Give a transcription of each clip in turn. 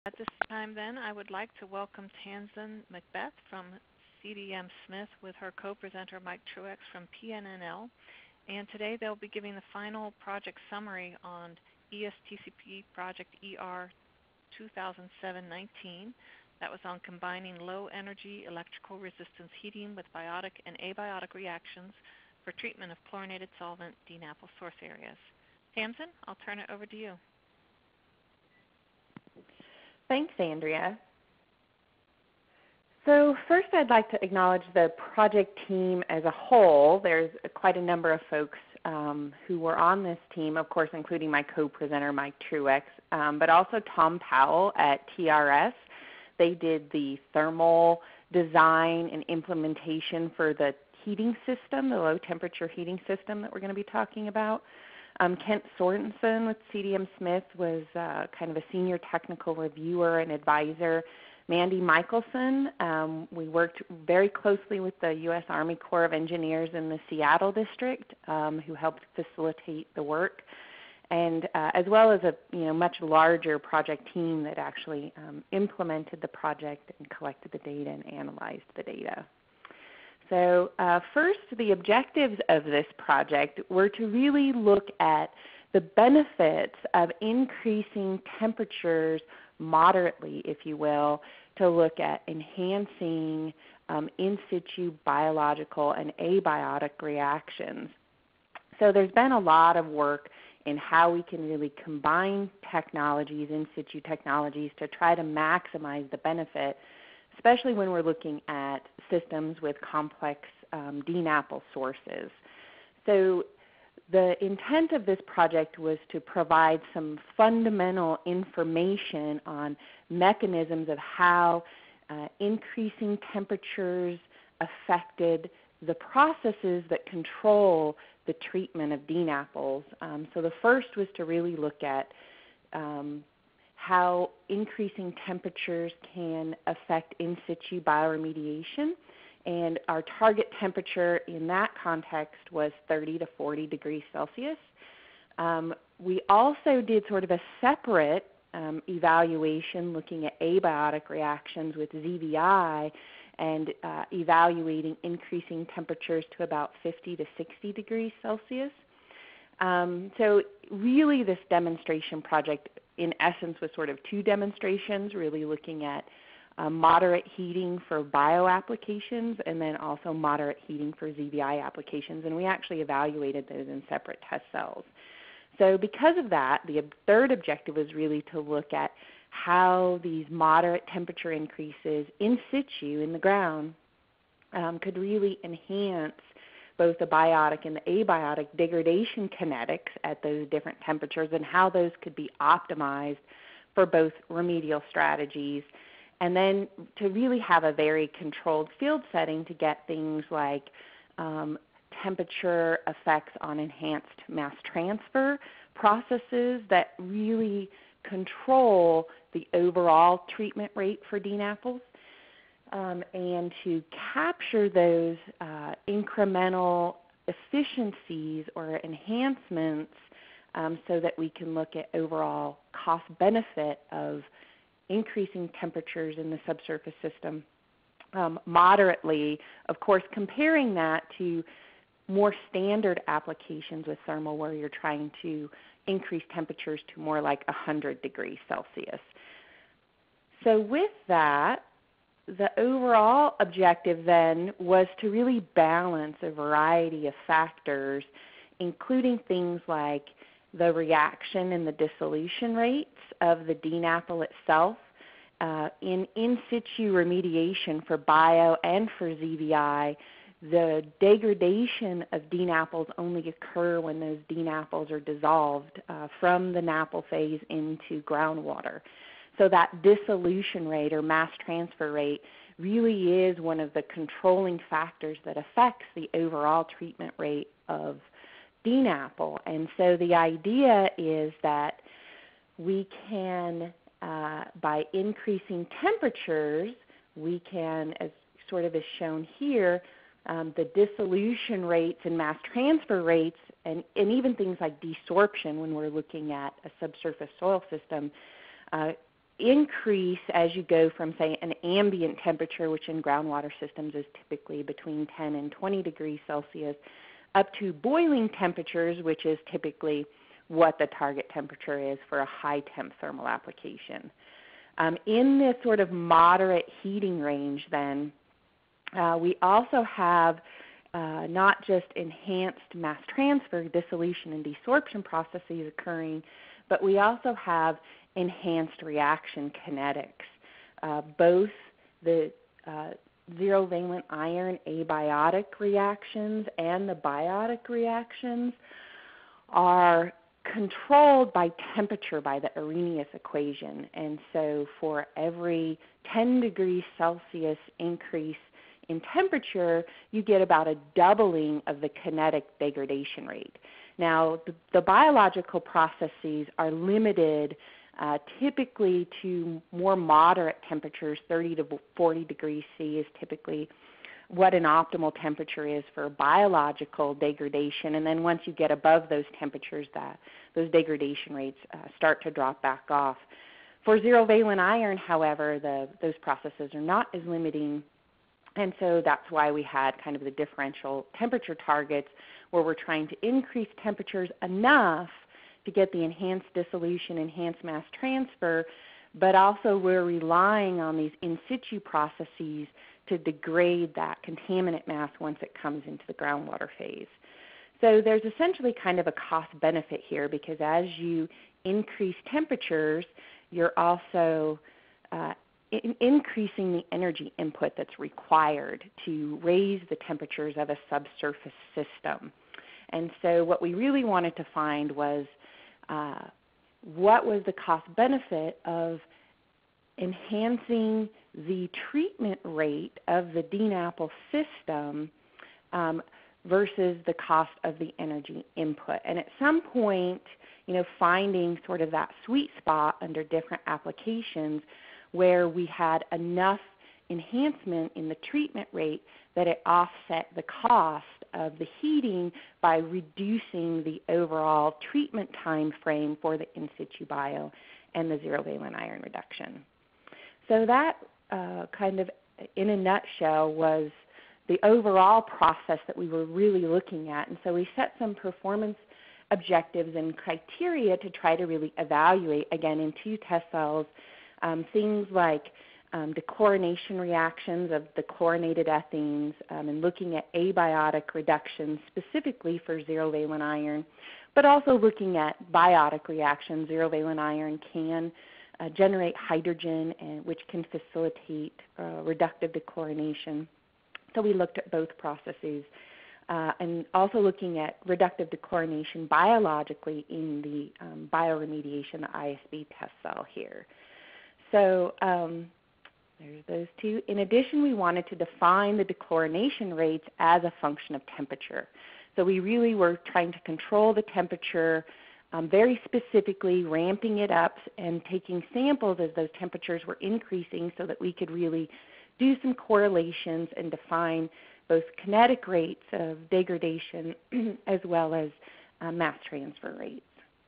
At this time, then, I would like to welcome Tamsin Macbeth from CDM Smith with her co-presenter Mike Truex from PNNL. And today they'll be giving the final project summary on ESTCP project ER 2007-19. That was on combining low-energy electrical resistance heating with biotic and abiotic reactions for treatment of chlorinated solvent DNAPL source areas. Tamsin, I'll turn it over to you. Thanks, Andrea. So first I'd like to acknowledge the project team as a whole. There's quite a number of folks who were on this team, of course, including my co-presenter, Mike Truex, but also Tom Powell at TRS. They did the thermal design and implementation for the heating system, the low-temperature heating system that we're going to be talking about. Kent Sorensen with CDM Smith was kind of a senior technical reviewer and advisor. Mandy Michelson, we worked very closely with the U.S. Army Corps of Engineers in the Seattle district, who helped facilitate the work, and as well as a much larger project team that actually implemented the project and collected the data and analyzed the data. So first, the objectives of this project were to really look at the benefits of increasing temperatures moderately, if you will, to look at enhancing in situ biological and abiotic reactions. So there's been a lot of work in how we can really combine technologies, in situ technologies, to try to maximize the benefit, especially when we're looking at systems with complex DNAPL sources. So the intent of this project was to provide some fundamental information on mechanisms of how increasing temperatures affected the processes that control the treatment of DNAPLs. So the first was to really look at how increasing temperatures can affect in situ bioremediation. And our target temperature in that context was 30 to 40 degrees Celsius. We also did sort of a separate evaluation looking at abiotic reactions with ZVI and evaluating increasing temperatures to about 50 to 60 degrees Celsius. So really this demonstration project in essence was sort of two demonstrations, really looking at moderate heating for bio applications and then also moderate heating for ZVI applications, and we actually evaluated those in separate test cells. So because of that, the third objective was really to look at how these moderate temperature increases in situ in the ground could really enhance both the biotic and the abiotic degradation kinetics at those different temperatures and how those could be optimized for both remedial strategies, and then to really have a very controlled field setting to get things like temperature effects on enhanced mass transfer processes that really control the overall treatment rate for DNAPLs, and to capture those incremental efficiencies or enhancements so that we can look at overall cost benefit of increasing temperatures in the subsurface system moderately, of course, comparing that to more standard applications with thermal where you're trying to increase temperatures to more like 100 degrees Celsius. So with that, the overall objective then was to really balance a variety of factors, including things like the reaction and the dissolution rates of the DNAPL itself, in situ remediation for bio and for ZVI. The degradation of DNAPLs only occur when those DNAPLs are dissolved from the NAPL phase into groundwater. So that dissolution rate or mass transfer rate really is one of the controlling factors that affects the overall treatment rate of DNAPL. And so the idea is that we can, by increasing temperatures, we can, as sort of is shown here, the dissolution rates and mass transfer rates and even things like desorption when we're looking at a subsurface soil system increase as you go from, say, an ambient temperature, which in groundwater systems is typically between 10 and 20 degrees Celsius, up to boiling temperatures, which is typically what the target temperature is for a high temp thermal application. In this sort of moderate heating range then, we also have not just enhanced mass transfer, dissolution, and desorption processes occurring, but we also have enhanced reaction kinetics. Both the zero valent iron abiotic reactions and the biotic reactions are controlled by temperature by the Arrhenius equation. And so for every 10 degrees Celsius increase in temperature, you get about a doubling of the kinetic degradation rate. Now, the biological processes are limited typically to more moderate temperatures. 30 to 40 degrees C is typically what an optimal temperature is for biological degradation. And then once you get above those temperatures, those degradation rates start to drop back off. For zero valent iron, however, those processes are not as limiting. And so that's why we had kind of the differential temperature targets where we're trying to increase temperatures enough to get the enhanced dissolution, enhanced mass transfer, but also we're relying on these in situ processes to degrade that contaminant mass once it comes into the groundwater phase. So there's essentially kind of a cost benefit here because as you increase temperatures, you're also increasing the energy input that's required to raise the temperatures of a subsurface system. And so what we really wanted to find was what was the cost benefit of enhancing the treatment rate of the DNAPL system versus the cost of the energy input. And at some point, finding sort of that sweet spot under different applications where we had enough enhancement in the treatment rate that it offset the cost of the heating by reducing the overall treatment time frame for the in situ bio and the zero valent iron reduction. So that kind of in a nutshell was the overall process that we were really looking at. And so we set some performance objectives and criteria to try to really evaluate, again, in 2 test cells, things like dechlorination reactions of the chlorinated ethenes and looking at abiotic reductions specifically for zero valent iron, but also looking at biotic reactions. Zero valent iron can generate hydrogen, which can facilitate reductive dechlorination. So we looked at both processes and also looking at reductive dechlorination biologically in the bioremediation, the ISB test cell here. So there's those 2. In addition, we wanted to define the dechlorination rates as a function of temperature. So we really were trying to control the temperature very specifically, ramping it up and taking samples as those temperatures were increasing so that we could really do some correlations and define both kinetic rates of degradation as well as mass transfer rates.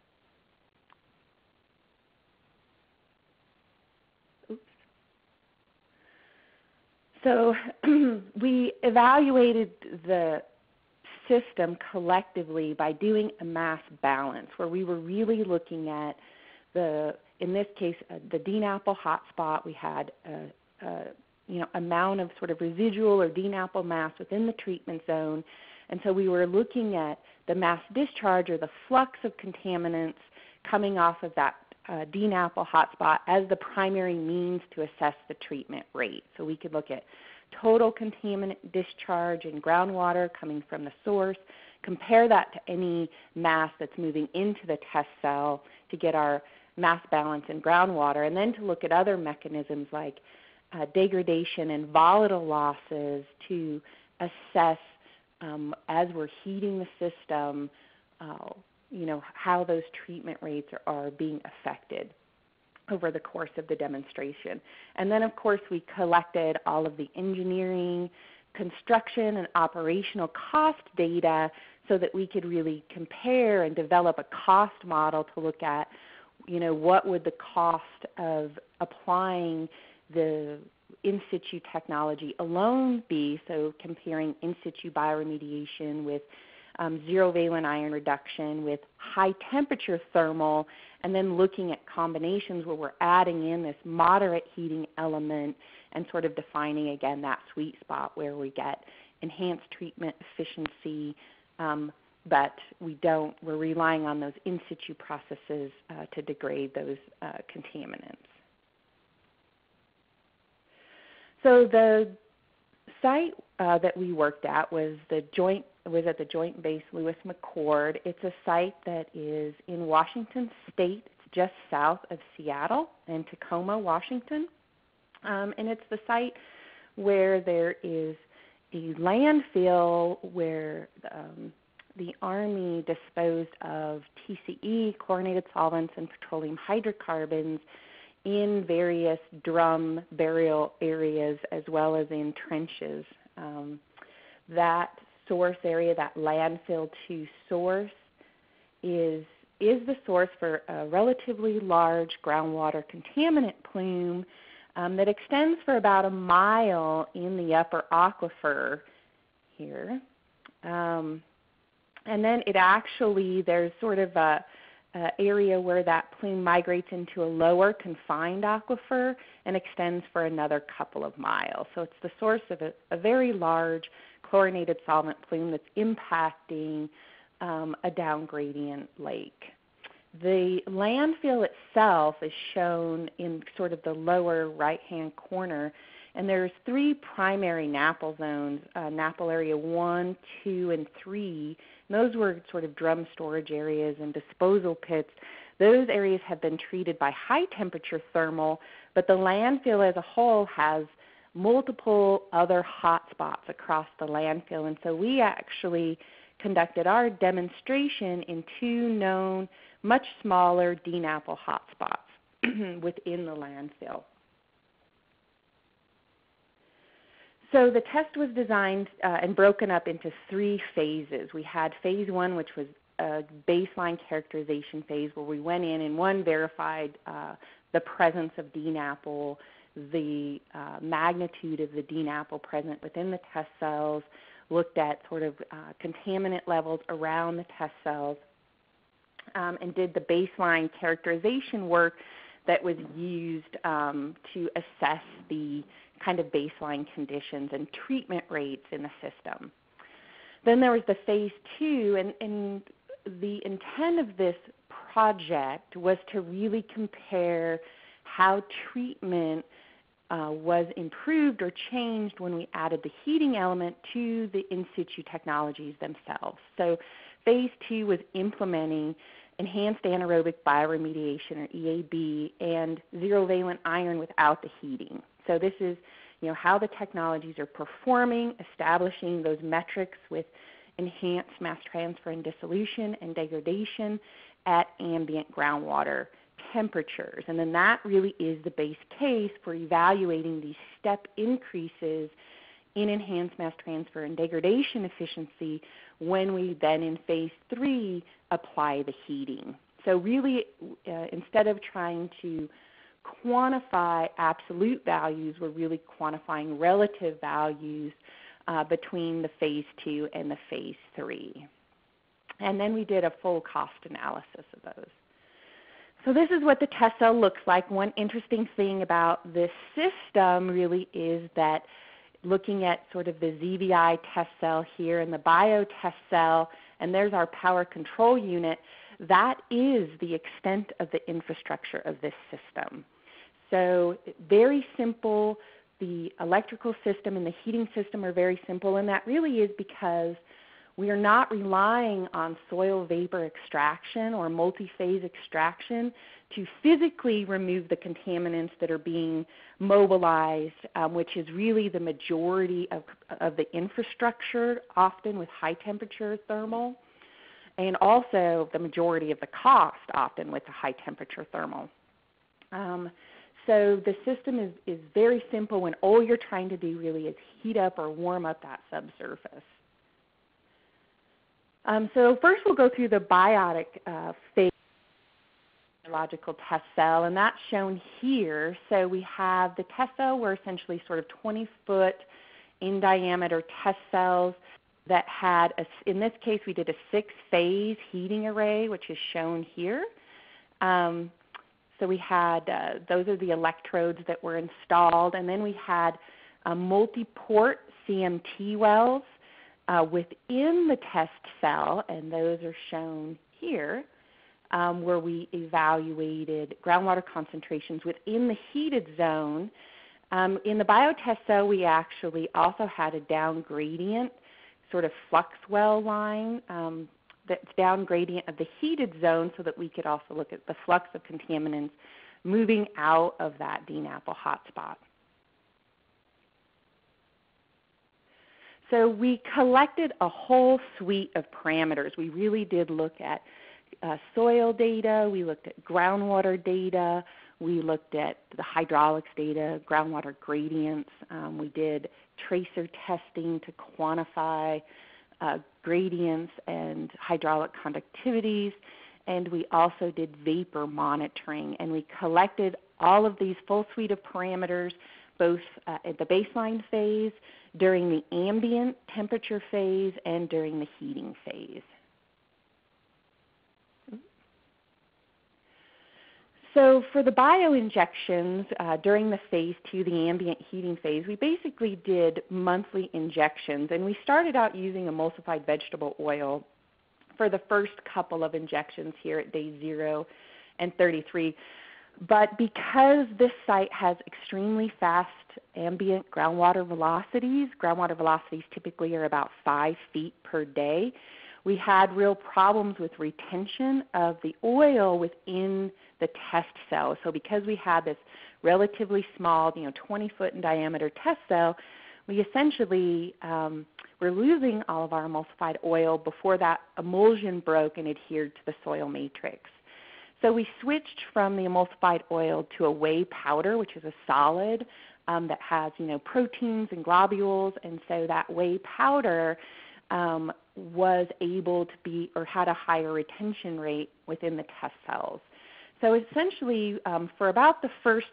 So we evaluated the system collectively by doing a mass balance where we were really looking at in this case, the DNAPL hotspot. We had amount of sort of residual or DNAPL mass within the treatment zone. And so we were looking at the mass discharge or the flux of contaminants coming off of that DNAPL hotspot as the primary means to assess the treatment rate. So we could look at total contaminant discharge in groundwater coming from the source, compare that to any mass that's moving into the test cell to get our mass balance in groundwater, and then to look at other mechanisms like degradation and volatile losses to assess as we're heating the system, how those treatment rates are being affected over the course of the demonstration. And then, of course, we collected all of the engineering, construction, and operational cost data so that we could really compare and develop a cost model to look at what would the cost of applying the in situ technology alone be, so comparing in situ bioremediation with zero valent iron reduction with high temperature thermal, and then looking at combinations where we're adding in this moderate heating element and sort of defining again that sweet spot where we get enhanced treatment efficiency, but we're relying on those in situ processes to degrade those contaminants. So the site that we worked at was at the Joint Base Lewis McChord. It's a site that is in Washington State. It's just south of Seattle in Tacoma, Washington. And it's the site where there is a landfill where the Army disposed of TCE, chlorinated solvents, and petroleum hydrocarbons in various drum burial areas as well as in trenches. That source area, that landfill to source, is the source for a relatively large groundwater contaminant plume that extends for about a mile in the upper aquifer here. And then there's sort of a area where that plume migrates into a lower confined aquifer and extends for another couple of miles. So it's the source of a very large chlorinated solvent plume that's impacting a downgradient lake. The landfill itself is shown in sort of the lower right-hand corner, and there's 3 primary NAPL zones, NAPL area 1, 2, and 3. And those were sort of drum storage areas and disposal pits. Those areas have been treated by high temperature thermal, but the landfill as a whole has multiple other hot spots across the landfill. And so we actually conducted our demonstration in 2 known, much smaller DNAPL hotspots within the landfill. So the test was designed and broken up into 3 phases. We had phase 1, which was a baseline characterization phase, where we went in and verified the presence of DNAPL, the magnitude of the DNAPL present within the test cells, looked at sort of contaminant levels around the test cells, and did the baseline characterization work that was used to assess the kind of baseline conditions and treatment rates in the system. Then there was the phase 2, and the intent of this project was to really compare how treatment was improved or changed when we added the heating element to the in situ technologies themselves. So phase 2 was implementing enhanced anaerobic bioremediation, or EAB, and zero valent iron without the heating. So this is how the technologies are performing, establishing those metrics with enhanced mass transfer and dissolution and degradation at ambient groundwater temperatures. And then that really is the base case for evaluating these step increases in enhanced mass transfer and degradation efficiency when we then in phase 3 apply the heating. So really, instead of trying to quantify absolute values, we're really quantifying relative values between the phase 2 and the phase 3. And then we did a full cost analysis of those. So this is what the test cell looks like. One interesting thing about this system really is that looking at sort of the ZVI test cell here and the bio test cell, and there's our power control unit, that is the extent of the infrastructure of this system. So very simple. The electrical system and the heating system are very simple, and that really is because we are not relying on soil vapor extraction or multi-phase extraction to physically remove the contaminants that are being mobilized, which is really the majority of the infrastructure, often with high temperature thermal, and also the majority of the cost, often with the high temperature thermal. So the system is very simple when all you're trying to do really is heat up or warm up that subsurface. So first we'll go through the biotic phase. biological test cell, and that's shown here. So we have the test cell were essentially sort of 20-foot in diameter test cells that had, in this case, we did a 6-phase heating array, which is shown here. So we had, those are the electrodes that were installed, and then we had multi-port CMT wells within the test cell, and those are shown here, where we evaluated groundwater concentrations within the heated zone. In the biotest cell, we actually also had a down gradient sort of flux well line that's down gradient of the heated zone so that we could also look at the flux of contaminants moving out of that DNAPL hotspot. So we collected a whole suite of parameters. We really did look at soil data, we looked at groundwater data, we looked at the hydraulics data, groundwater gradients. We did tracer testing to quantify gradients and hydraulic conductivities, and we also did vapor monitoring. And we collected all of these full suite of parameters both at the baseline phase, during the ambient temperature phase, and during the heating phase. So for the bioinjections during the phase 2, the ambient heating phase, we basically did monthly injections. And we started out using emulsified vegetable oil for the first couple of injections here at day 0 and 33. But because this site has extremely fast ambient groundwater velocities typically are about 5 feet per day, we had real problems with retention of the oil within the test cell. So because we had this relatively small, 20-foot in diameter test cell, we essentially were losing all of our emulsified oil before that emulsion broke and adhered to the soil matrix. So we switched from the emulsified oil to a whey powder, which is a solid that has proteins and globules, and so that whey powder was able to be, or had a higher retention rate within the test cells. So essentially, for about the first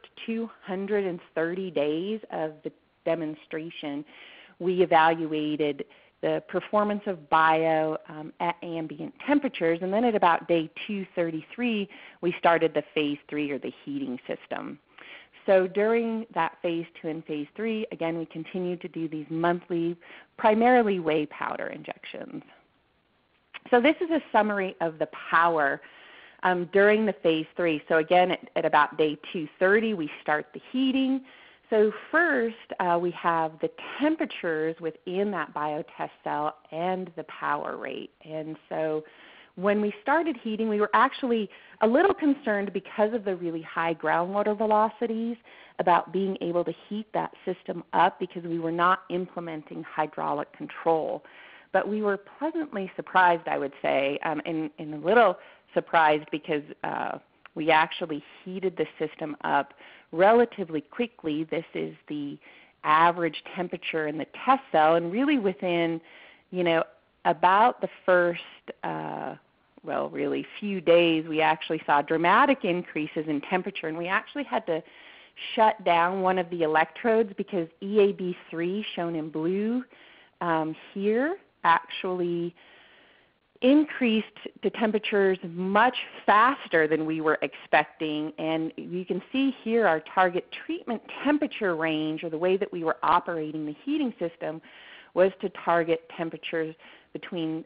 230 days of the demonstration, we evaluated the performance of bio at ambient temperatures, and then at about day 233, we started the phase 3, or the heating system. So during that phase 2 and phase 3, again, we continued to do these monthly, primarily whey powder injections. So this is a summary of the power during the phase 3. So again, at about day 230, we start the heating. So first, we have the temperatures within that biotest cell and the power rate. And so when we started heating, we were actually a little concerned because of the really high groundwater velocities about being able to heat that system up because we were not implementing hydraulic control. But we were pleasantly surprised, I would say, and a little surprised because we actually heated the system up relatively quickly. This is the average temperature in the test cell, and really within, about the first, really few days, we actually saw dramatic increases in temperature, and we actually had to shut down one of the electrodes because EAB3, shown in blue here, actually increased to temperatures much faster than we were expecting. And you can see here our target treatment temperature range, or the way that we were operating the heating system, was to target temperatures between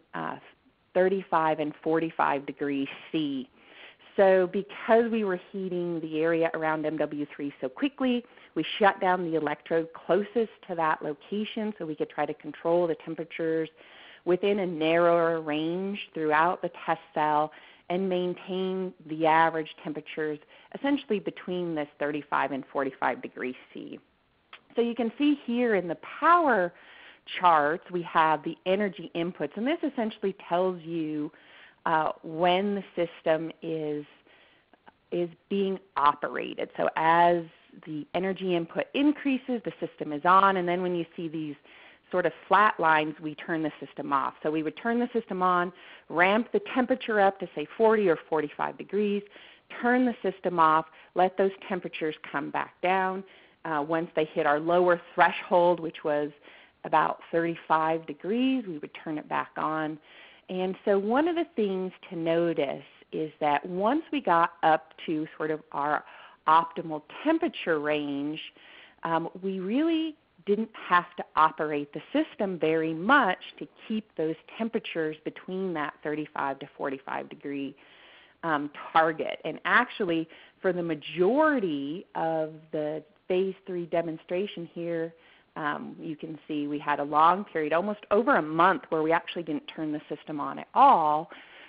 35 and 45 degrees C. So because we were heating the area around MW3 so quickly, we shut down the electrode closest to that location so we could try to control the temperatures within a narrower range throughout the test cell and maintain the average temperatures essentially between this 35 and 45 degrees C. So you can see here in the power charts we have the energy inputs, and this essentially tells you when the system is being operated. So as the energy input increases, the system is on, and then when you see these sort of flat lines, we turn the system off. So we would turn the system on, ramp the temperature up to say 40 or 45 degrees, turn the system off, let those temperatures come back down. Once they hit our lower threshold, which was about 35 degrees, we would turn it back on. And so one of the things to notice is that once we got up to sort of our optimal temperature range, we really didn't have to operate the system very much to keep those temperatures between that 35 to 45 degree target. And actually, for the majority of the Phase 3 demonstration here, you can see we had a long period, almost over a month, where we actually didn't turn the system on at all.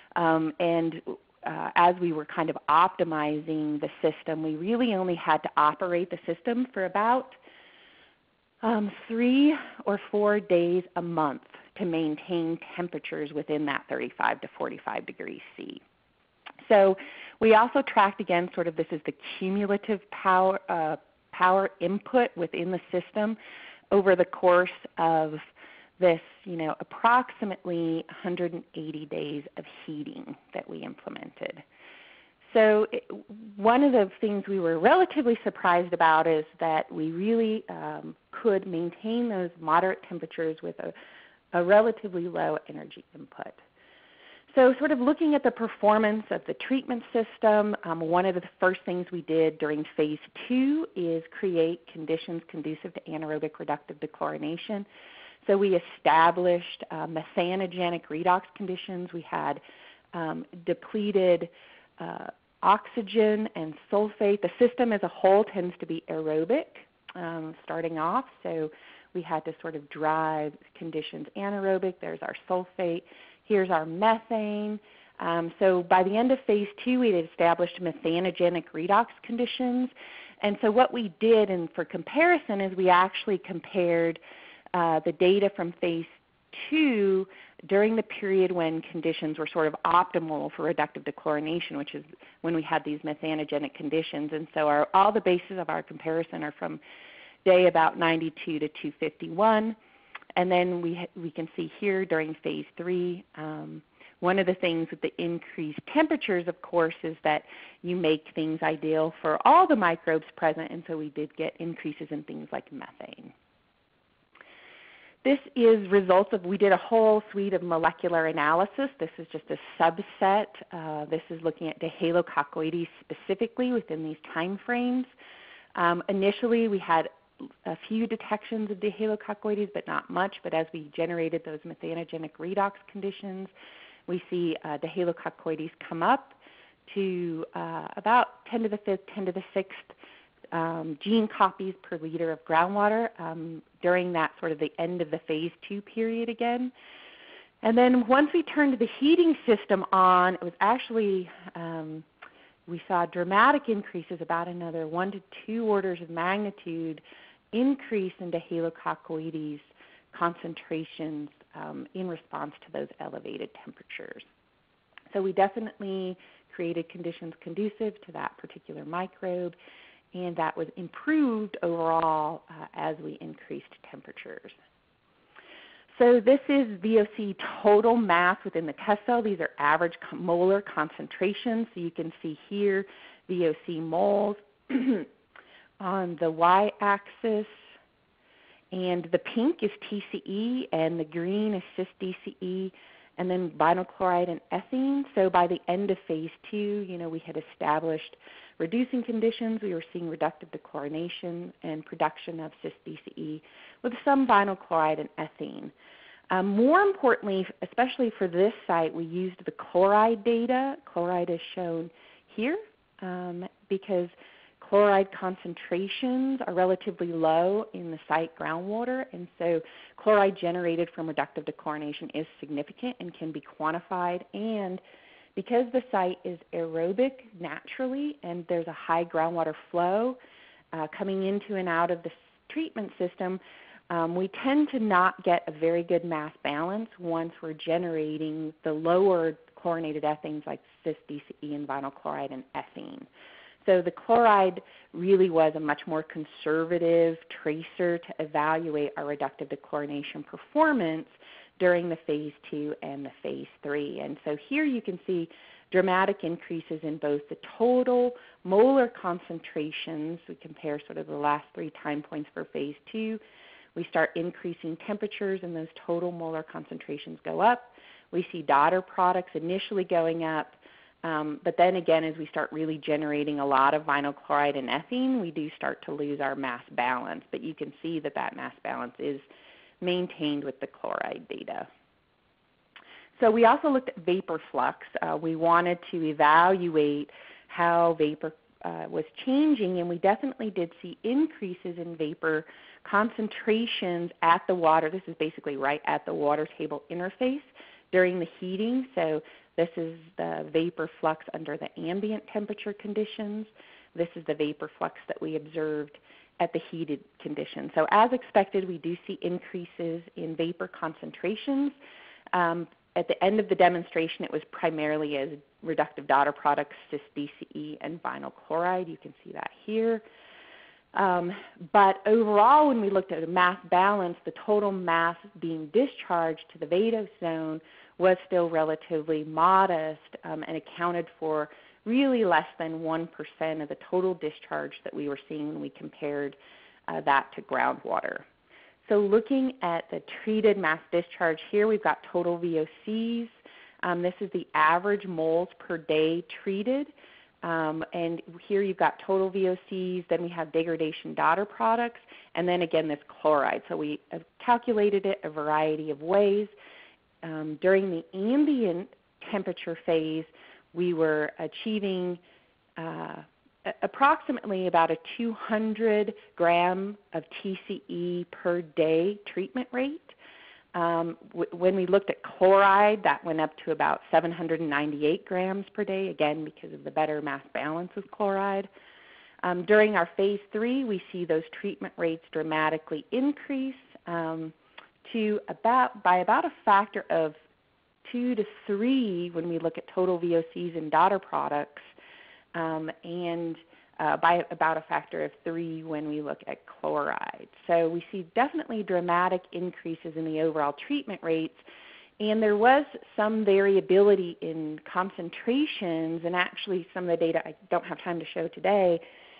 As we were kind of optimizing the system, we really only had to operate the system for about 3 or 4 days a month to maintain temperatures within that 35 to 45 degrees C. So we also tracked, again, sort of this is the cumulative power input within the system over the course of this, approximately 180 days of heating that we implemented. So one of the things we were relatively surprised about is that we really could maintain those moderate temperatures with a relatively low energy input. So sort of looking at the performance of the treatment system, one of the first things we did during Phase 2 is create conditions conducive to anaerobic reductive dechlorination. So we established methanogenic redox conditions. We had depleted oxygen and sulfate. The system as a whole tends to be aerobic starting off, so we had to sort of drive conditions anaerobic. There's our sulfate. Here's our methane. So by the end of Phase 2, we had established methanogenic redox conditions. And so what we did, and for comparison, is we actually compared the data from Phase 2 during the period when conditions were sort of optimal for reductive dechlorination, which is when we had these methanogenic conditions. And so all the bases of our comparison are from day about 92 to 251. And then we can see here during Phase 3, one of the things with the increased temperatures, of course, is that you make things ideal for all the microbes present, and so we did get increases in things like methane. This is results of, we did a whole suite of molecular analysis. This is just a subset. This is looking at Dihalococoides specifically within these time frames. Initially, we had a few detections of Dihalococoides, but not much. But as we generated those methanogenic redox conditions, we see Dihalococoides come up to about 10 to the 5th, 10 to the 6th gene copies per liter of groundwater during that sort of the end of the Phase 2 period again. And then once we turned the heating system on, it was actually we saw dramatic increases, about another 1 to 2 orders of magnitude increase in Dihalococoides concentrations in response to those elevated temperatures. So we definitely created conditions conducive to that particular microbe, and that was improved overall as we increased temperatures. So this is VOC total mass within the test cell. These are average molar concentrations. So you can see here VOC moles on the y-axis. And the pink is TCE, and the green is cis-DCE, and then vinyl chloride and ethene. So by the end of Phase 2, we had established reducing conditions. We were seeing reductive dechlorination and production of cis-DCE with some vinyl chloride and ethene. More importantly, especially for this site, we used the chloride data. Chloride is shown here because chloride concentrations are relatively low in the site groundwater, and so chloride generated from reductive dechlorination is significant and can be quantified. And because the site is aerobic naturally and there's a high groundwater flow coming into and out of the treatment system, we tend to not get a very good mass balance once we're generating the lower chlorinated ethanes like cis-DCE and vinyl chloride and ethene. So the chloride really was a much more conservative tracer to evaluate our reductive dechlorination performance during the Phase 2 and the Phase 3. And so here you can see dramatic increases in both the total molar concentrations. We compare sort of the last 3 time points for phase 2. We start increasing temperatures and those total molar concentrations go up. We see daughter products initially going up, but then again as we start really generating a lot of vinyl chloride and ethene, we do start to lose our mass balance. But you can see that that mass balance is maintained with the chloride data. So we also looked at vapor flux. We wanted to evaluate how vapor was changing, and we definitely did see increases in vapor concentrations at the water. This is basically right at the water table interface during the heating. So this is the vapor flux under the ambient temperature conditions. This is the vapor flux that we observed at the heated conditions. So as expected, we do see increases in vapor concentrations. At the end of the demonstration, it was primarily as reductive daughter products, cis-DCE, and vinyl chloride. You can see that here. But overall, when we looked at a mass balance, the total mass being discharged to the vadose zone was still relatively modest and accounted for really less than 1% of the total discharge that we were seeing when we compared that to groundwater. So looking at the treated mass discharge here, we've got total VOCs. This is the average moles per day treated. And here you've got total VOCs, then we have degradation daughter products, and then again this chloride. So we have calculated it a variety of ways. During the ambient temperature phase, we were achieving approximately about a 200 gram of TCE per day treatment rate. When we looked at chloride, that went up to about 798 grams per day, again because of the better mass balance with chloride. During our phase 3, we see those treatment rates dramatically increase to by about a factor of 2 to 3 when we look at total VOCs and daughter products, and by about a factor of 3 when we look at chloride. So we see definitely dramatic increases in the overall treatment rates, and there was some variability in concentrations, and actually some of the data I don't have time to show today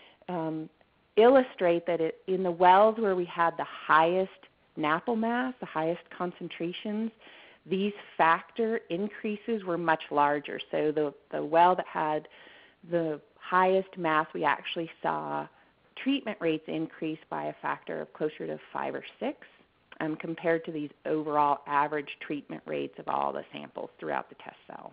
illustrate that in the wells where we had the highest NAPL mass, the highest concentrations, these factor increases were much larger. So the well that had the highest mass, we actually saw treatment rates increase by a factor of closer to 5 or 6 compared to these overall average treatment rates of all the samples throughout the test cell.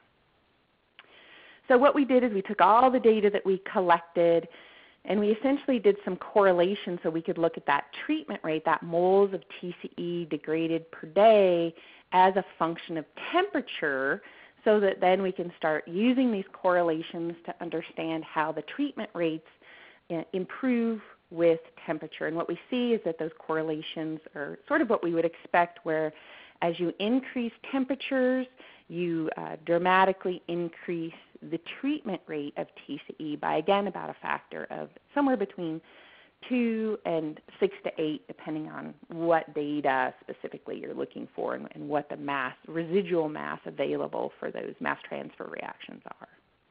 So what we did is we took all the data that we collected and we essentially did some correlation so we could look at that treatment rate, that moles of TCE degraded per day as a function of temperature, so that then we can start using these correlations to understand how the treatment rates improve with temperature. And what we see is that those correlations are sort of what we would expect, where as you increase temperatures, you dramatically increase the treatment rate of TCE by, again, about a factor of somewhere between 2 and 6 to 8, depending on what data specifically you're looking for and what the mass, residual mass available for those mass transfer reactions are.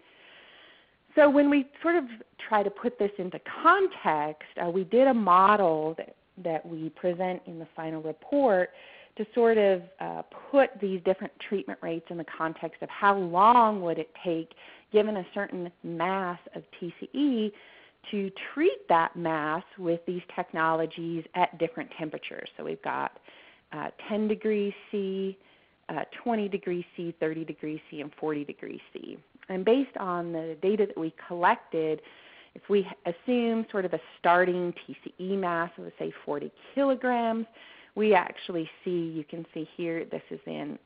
So when we sort of try to put this into context, we did a model that we present in the final report to sort of put these different treatment rates in the context of how long would it take, given a certain mass of TCE, to treat that mass with these technologies at different temperatures. So we've got 10 degrees C, 20 degrees C, 30 degrees C, and 40 degrees C. And based on the data that we collected, if we assume sort of a starting TCE mass of, say, 40 kilograms, we actually see, you can see here, this is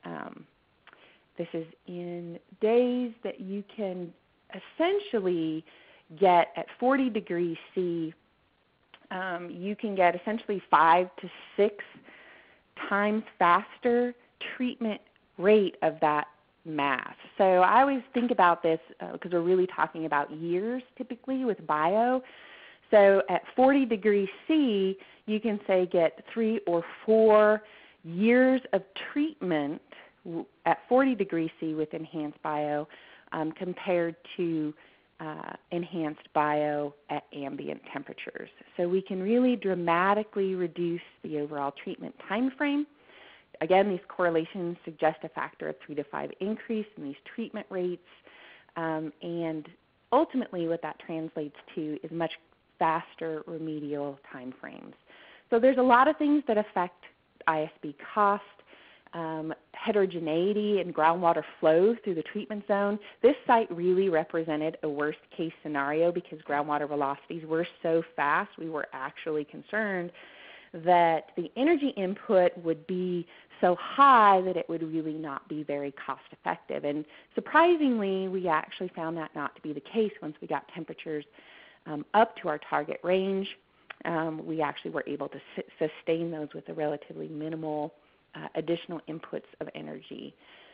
in days that you can essentially get at 40 degrees C, you can get essentially 5 to 6 times faster treatment rate of that mass. So I always think about this because we're really talking about years typically with bio. So at 40 degrees C, you can say get 3 or 4 years of treatment at 40 degrees C with enhanced bio compared to enhanced bio at ambient temperatures. So we can really dramatically reduce the overall treatment time frame. Again, these correlations suggest a factor of 3 to 5 increase in these treatment rates, and ultimately what that translates to is much faster remedial time frames. So there's a lot of things that affect ISB cost. Heterogeneity and groundwater flow through the treatment zone. This site really represented a worst case scenario because groundwater velocities were so fast. We were actually concerned that the energy input would be so high that it would really not be very cost effective. And surprisingly, we actually found that not to be the case once we got temperatures up to our target range. We actually were able to sustain those with a relatively minimal additional inputs of energy.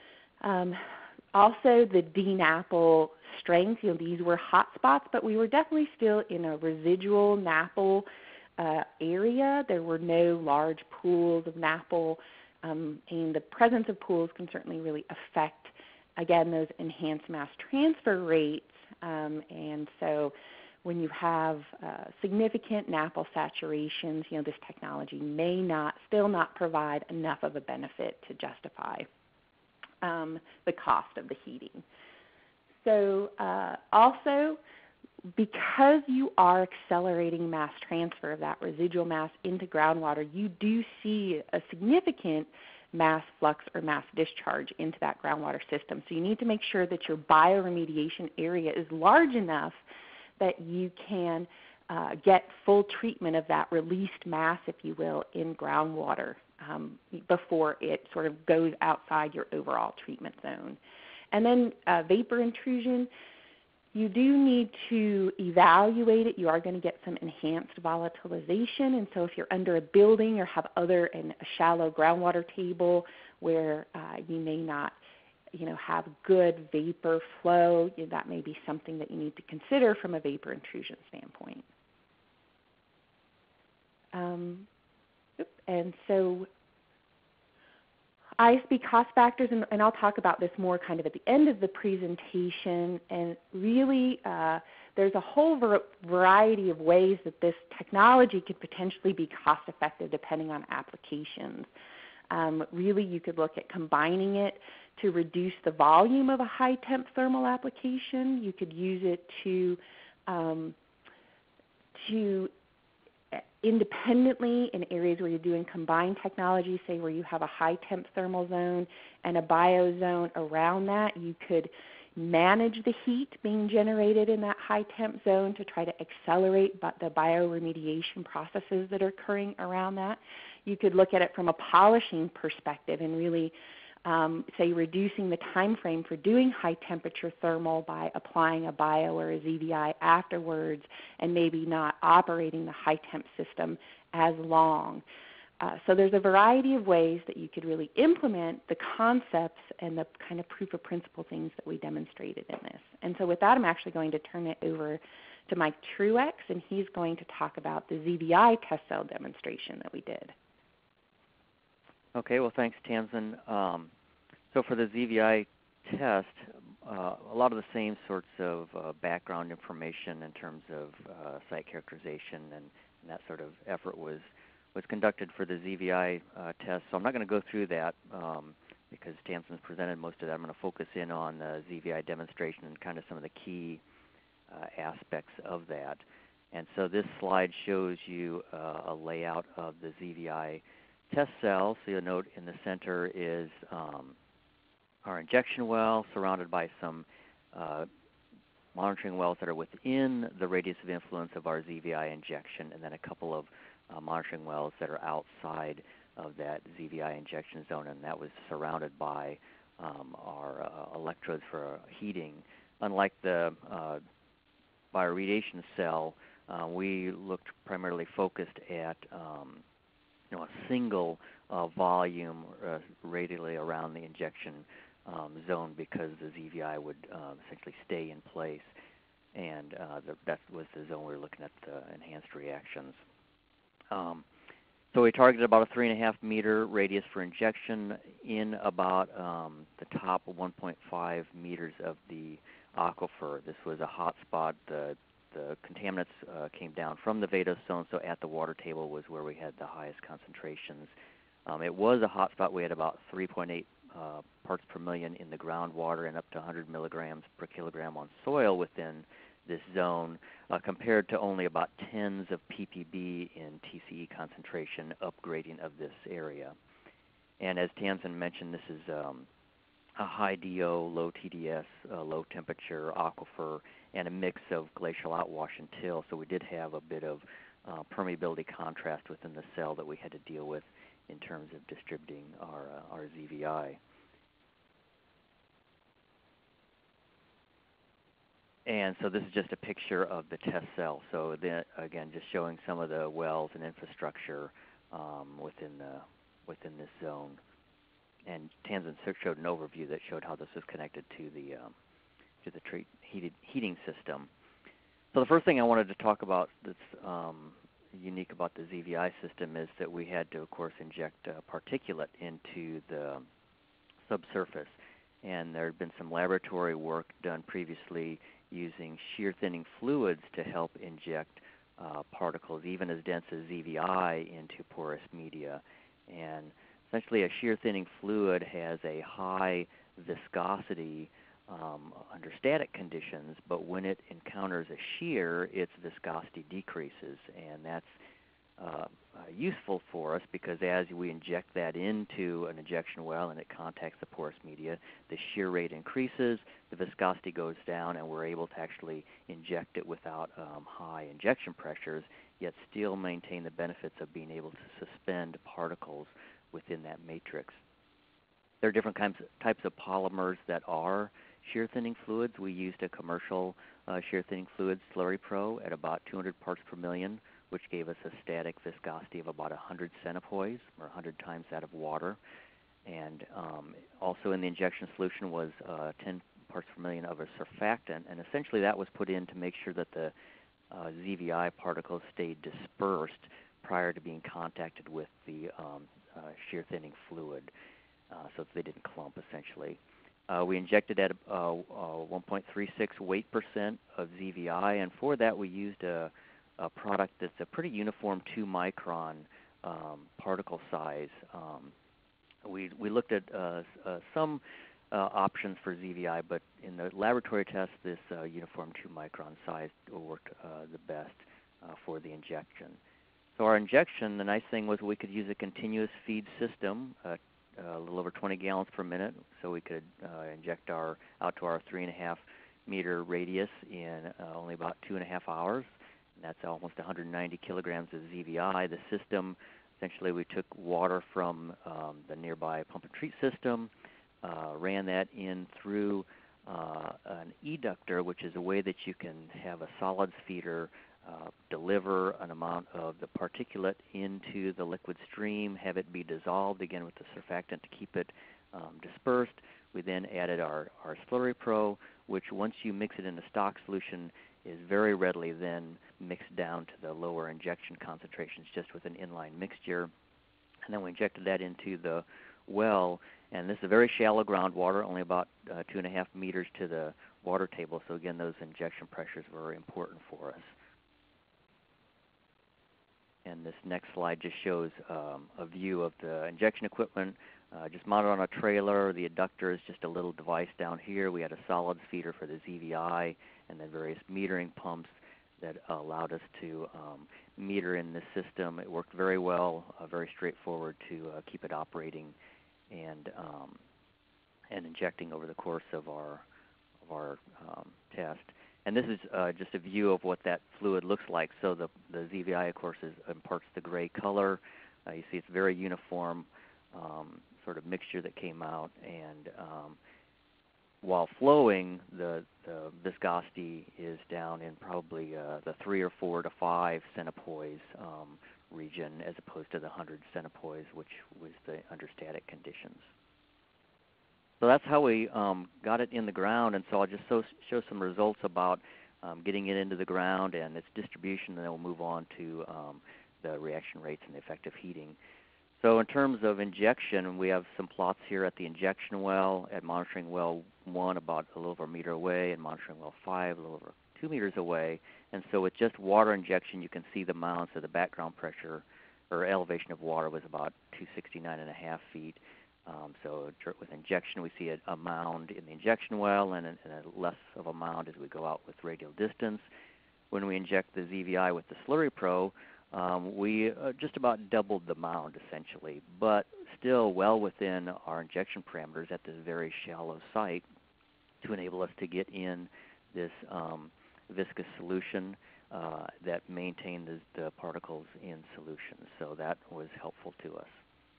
Also, the DNAPL strength, these were hot spots, but we were definitely still in a residual NAPL area. There were no large pools of NAPL, and the presence of pools can certainly really affect, again, those enhanced mass transfer rates. And so when you have significant NAPL saturations, this technology may still not provide enough of a benefit to justify the cost of the heating. So also, because you are accelerating mass transfer of that residual mass into groundwater, you do see a significant mass flux or mass discharge into that groundwater system. So you need to make sure that your bioremediation area is large enough that you can get full treatment of that released mass, if you will, in groundwater before it sort of goes outside your overall treatment zone. And then vapor intrusion, you do need to evaluate it. You are going to get some enhanced volatilization, and so if you're under a building or have a shallow groundwater table where you may not have good vapor flow, that may be something that you need to consider from a vapor intrusion standpoint. And so ISB cost factors, and I'll talk about this more kind of at the end of the presentation, and really there's a whole variety of ways that this technology could potentially be cost effective depending on applications. Really, you could look at combining it to reduce the volume of a high temp thermal application. You could use it to independently in areas where you're doing combined technology, say where you have a high temp thermal zone and a bio zone around that. You could manage the heat being generated in that high temp zone to try to accelerate the bioremediation processes that are occurring around that. You could look at it from a polishing perspective and really say reducing the time frame for doing high temperature thermal by applying a bio or a ZVI afterwards and maybe not operating the high temp system as long. So there's a variety of ways that you could really implement the concepts and the kind of proof of principle things that we demonstrated in this. And so with that, I'm actually going to turn it over to Mike Truex, and he's going to talk about the ZVI test cell demonstration that we did. Okay, well, thanks, Tamsin. So for the ZVI test, a lot of the same sorts of background information in terms of site characterization and that sort of effort was conducted for the ZVI test. So I'm not going to go through that because Tamsin's presented most of that. I'm going to focus in on the ZVI demonstration and kind of some of the key aspects of that. And so this slide shows you a layout of the ZVI test cell. So you'll note in the center is our injection well surrounded by some monitoring wells that are within the radius of influence of our ZVI injection, and then a couple of monitoring wells that are outside of that ZVI injection zone, and that was surrounded by our electrodes for heating. Unlike the bioremediation cell, we looked primarily focused at a single volume radially around the injection zone because the ZVI would essentially stay in place, and that was the zone we were looking at the enhanced reactions. So we targeted about a 3.5 meter radius for injection in about the top 1.5 meters of the aquifer. This was a hot spot. The contaminants came down from the Vado zone, so at the water table was where we had the highest concentrations. It was a hot spot. We had about 3.8 parts per million in the groundwater and up to 100 milligrams per kilogram on soil within this zone, compared to only about tens of ppb in TCE concentration upgrading of this area. And as Tamsin mentioned, this is a high DO, low TDS, low temperature aquifer, and a mix of glacial outwash and till. So we did have a bit of permeability contrast within the cell that we had to deal with in terms of distributing our ZVI. And so this is just a picture of the test cell. So then, again, just showing some of the wells and infrastructure within this zone. And Tamsin showed an overview that showed how this was connected to the heating system. So the first thing I wanted to talk about that's unique about the ZVI system is that we had to, of course, inject particulate into the subsurface. And there had been some laboratory work done previously using shear thinning fluids to help inject particles even as dense as ZVI into porous media. And essentially a shear thinning fluid has a high viscosity under static conditions, but when it encounters a shear, its viscosity decreases, and that's useful for us because as we inject that into an injection well and it contacts the porous media, the shear rate increases, the viscosity goes down, and we're able to actually inject it without high injection pressures, yet still maintain the benefits of being able to suspend particles within that matrix. There are different types of polymers that are shear thinning fluids. We used a commercial shear thinning fluid, Slurry Pro, at about 200 parts per million, which gave us a static viscosity of about 100 centipoise, or 100 times that of water. And also in the injection solution was 10 parts per million of a surfactant, and essentially that was put in to make sure that the ZVI particles stayed dispersed prior to being contacted with the shear thinning fluid, so that they didn't clump essentially. We injected at 1.36 weight percent of ZVI, and for that we used a product that's a pretty uniform 2-micron particle size. We looked at some options for ZVI, but in the laboratory test, this uniform 2-micron size worked the best for the injection. So our injection, the nice thing was we could use a continuous feed system, a little over 20 gallons per minute, so we could inject out to our 3.5 meter radius in only about 2.5 hours. And that's almost 190 kilograms of ZVI. The system, essentially we took water from the nearby pump and treat system, ran that in through an eductor, which is a way that you can have a solids feeder deliver an amount of the particulate into the liquid stream, have it be dissolved again with the surfactant to keep it dispersed. We then added our Slurry Pro, which once you mix it in a stock solution is very readily then mixed down to the lower injection concentrations just with an inline mixture. And then we injected that into the well, and this is a very shallow groundwater, only about 2.5 meters to the water table, so again those injection pressures were important for us. And this next slide just shows a view of the injection equipment just mounted on a trailer. The eductor is just a little device down here. We had a solids feeder for the ZVI and then various metering pumps that allowed us to meter in this system. It worked very well, very straightforward to keep it operating and injecting over the course of our test. And this is just a view of what that fluid looks like. So the ZVI, of course, imparts the gray color. You see it's very uniform sort of mixture that came out. And while flowing, the viscosity is down in probably the 3 or 4 to 5 centipoise region as opposed to the 100 centipoise, which was the under static conditions. So that's how we got it in the ground, and so I'll just show some results about getting it into the ground and its distribution, and then we'll move on to the reaction rates and the effective heating. So in terms of injection, we have some plots here at the injection well, at monitoring well 1 about a little over a meter away, and monitoring well 5 a little over 2 meters away. And so with just water injection, you can see the mounds of the background pressure or elevation of water was about 269.5 feet. So with injection, we see a mound in the injection well and a less of a mound as we go out with radial distance. When we inject the ZVI with the Slurry Pro, we just about doubled the mound essentially, but still well within our injection parameters at this very shallow site to enable us to get in this viscous solution that maintained the particles in solution. So that was helpful to us.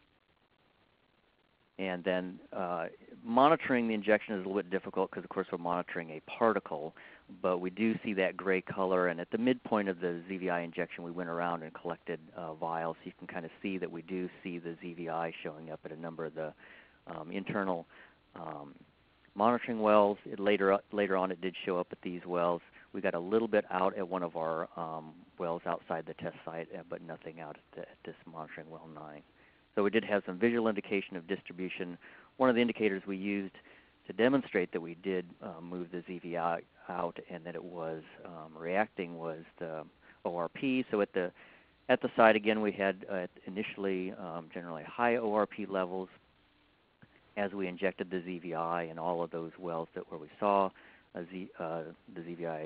And then monitoring the injection is a little bit difficult because, of course, we're monitoring a particle, but we do see that gray color. And at the midpoint of the ZVI injection, we went around and collected vials. So you can kind of see that we do see the ZVI showing up at a number of the internal monitoring wells. Later on, it did show up at these wells. We got a little bit out at one of our wells outside the test site, but nothing out at this monitoring well 9. So we did have some visual indication of distribution. One of the indicators we used to demonstrate that we did move the ZVI out and that it was reacting was the ORP. So at the site, again, we had initially generally high ORP levels as we injected the ZVI in all of those wells where we saw the ZVI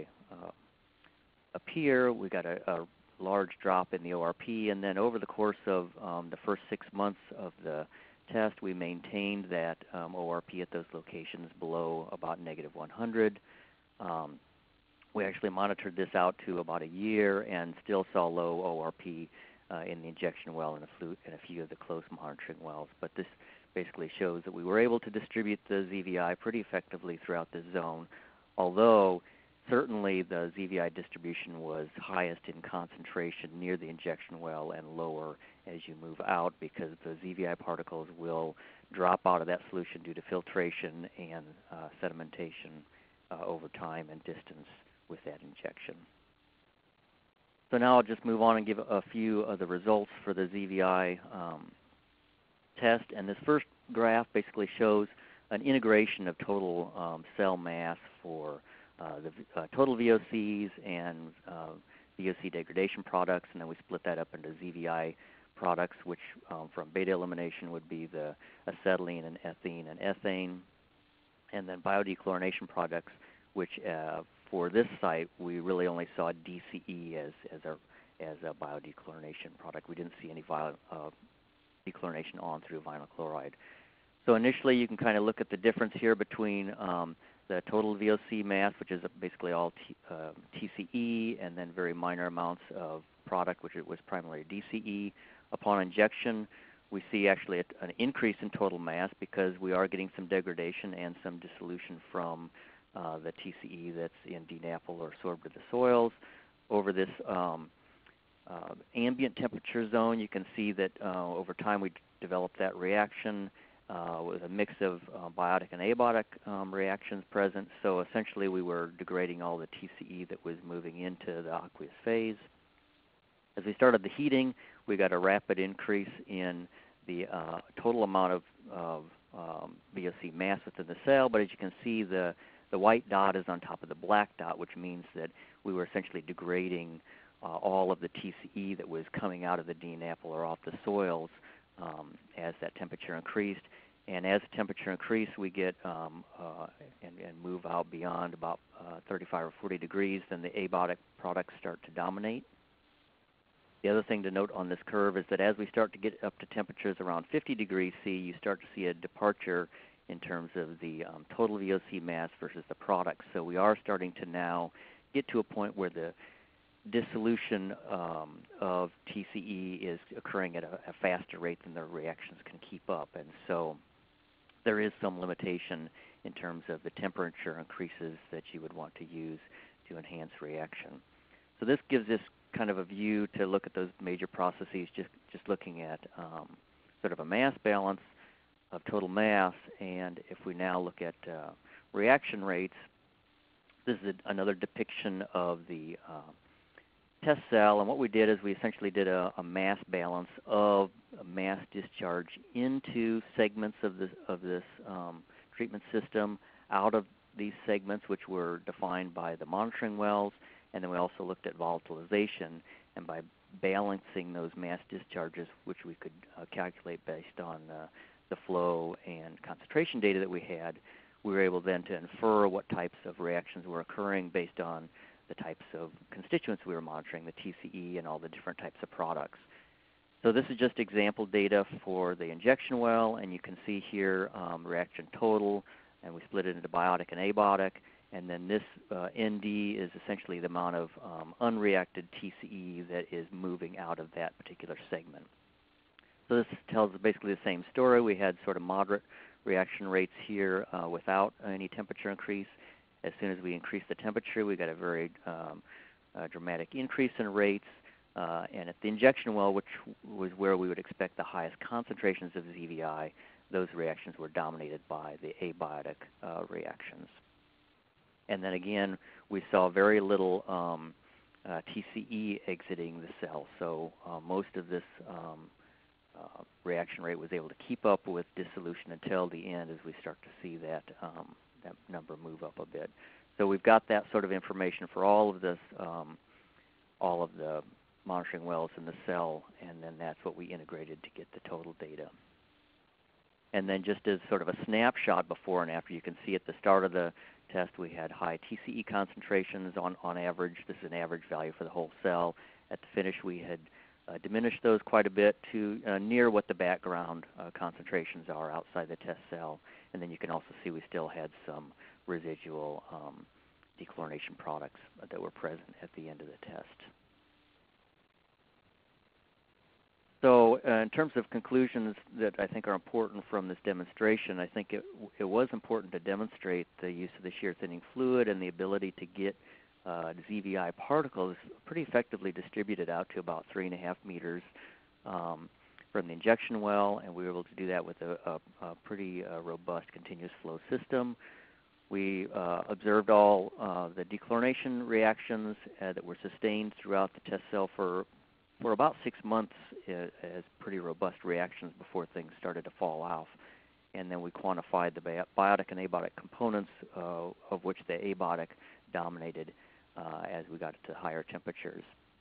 appear. We got a large drop in the ORP, and then over the course of the first 6 months of the test, we maintained that ORP at those locations below about -100. We actually monitored this out to about a year and still saw low ORP in the injection well and a few of the close monitoring wells. But this basically shows that we were able to distribute the ZVI pretty effectively throughout the zone, although certainly the ZVI distribution was highest in concentration near the injection well and lower as you move out because the ZVI particles will drop out of that solution due to filtration and sedimentation over time and distance with that injection. So now I'll just move on and give a few of the results for the ZVI test. And this first graph basically shows an integration of total cell mass for the total VOCs and VOC degradation products, and then we split that up into ZVI products, which from beta elimination would be the acetylene and ethene and ethane, and then biodechlorination products, which for this site we really only saw DCE as a biodechlorination product. We didn't see any dechlorination on through vinyl chloride. So initially you can kind of look at the difference here between the total VOC mass, which is basically all TCE, and then very minor amounts of product, which was primarily DCE. Upon injection, we see actually an increase in total mass because we are getting some degradation and some dissolution from the TCE that's in DNAPL or sorbed to the soils. Over this ambient temperature zone, you can see that over time we developed that reaction with a mix of biotic and abiotic reactions present. So essentially we were degrading all the TCE that was moving into the aqueous phase. As we started the heating, we got a rapid increase in the total amount of VOC mass within the cell, but as you can see, the white dot is on top of the black dot, which means that we were essentially degrading all of the TCE that was coming out of the DNAPL or off the soils as that temperature increased. And as the temperature increased, we get and move out beyond about 35 or 40 degrees, then the abiotic products start to dominate. The other thing to note on this curve is that as we start to get up to temperatures around 50 degrees C, you start to see a departure in terms of the total VOC mass versus the products. So we are starting to now get to a point where the dissolution of TCE is occurring at a faster rate than the reactions can keep up. And so there is some limitation in terms of the temperature increases that you would want to use to enhance reaction. So this gives us kind of a view to look at those major processes, just looking at sort of a mass balance of total mass. And if we now look at reaction rates, this is another depiction of the test cell. And what we did is we essentially did a mass balance of mass discharge into segments of this treatment system out of these segments, which were defined by the monitoring wells, and then we also looked at volatilization, and by balancing those mass discharges, which we could calculate based on the flow and concentration data that we had, we were able then to infer what types of reactions were occurring based on the types of constituents we were monitoring, the TCE and all the different types of products. So this is just example data for the injection well, and you can see here reaction total, and we split it into biotic and abiotic. And then this ND is essentially the amount of unreacted TCE that is moving out of that particular segment. So this tells basically the same story. We had sort of moderate reaction rates here without any temperature increase. As soon as we increased the temperature, we got a very dramatic increase in rates. And at the injection well, which was where we would expect the highest concentrations of ZVI, those reactions were dominated by the abiotic reactions. And then again, we saw very little TCE exiting the cell. So most of this reaction rate was able to keep up with dissolution until the end as we start to see that, that number move up a bit. So we've got that sort of information for all of this, all of the monitoring wells in the cell, and then that's what we integrated to get the total data. And then just as sort of a snapshot before and after, you can see at the start of the test we had high TCE concentrations on average. This is an average value for the whole cell. At the finish we had diminished those quite a bit to near what the background concentrations are outside the test cell. And then you can also see we still had some residual dechlorination products that were present at the end of the test. So in terms of conclusions that I think are important from this demonstration, I think it was important to demonstrate the use of the shear thinning fluid and the ability to get ZVI particles pretty effectively distributed out to about 3.5 meters from the injection well, and we were able to do that with a pretty robust continuous flow system. We observed all the dechlorination reactions that were sustained throughout the test cell for about 6 months as pretty robust reactions before things started to fall off. And then we quantified the biotic and abiotic components, of which the abiotic dominated as we got to higher temperatures.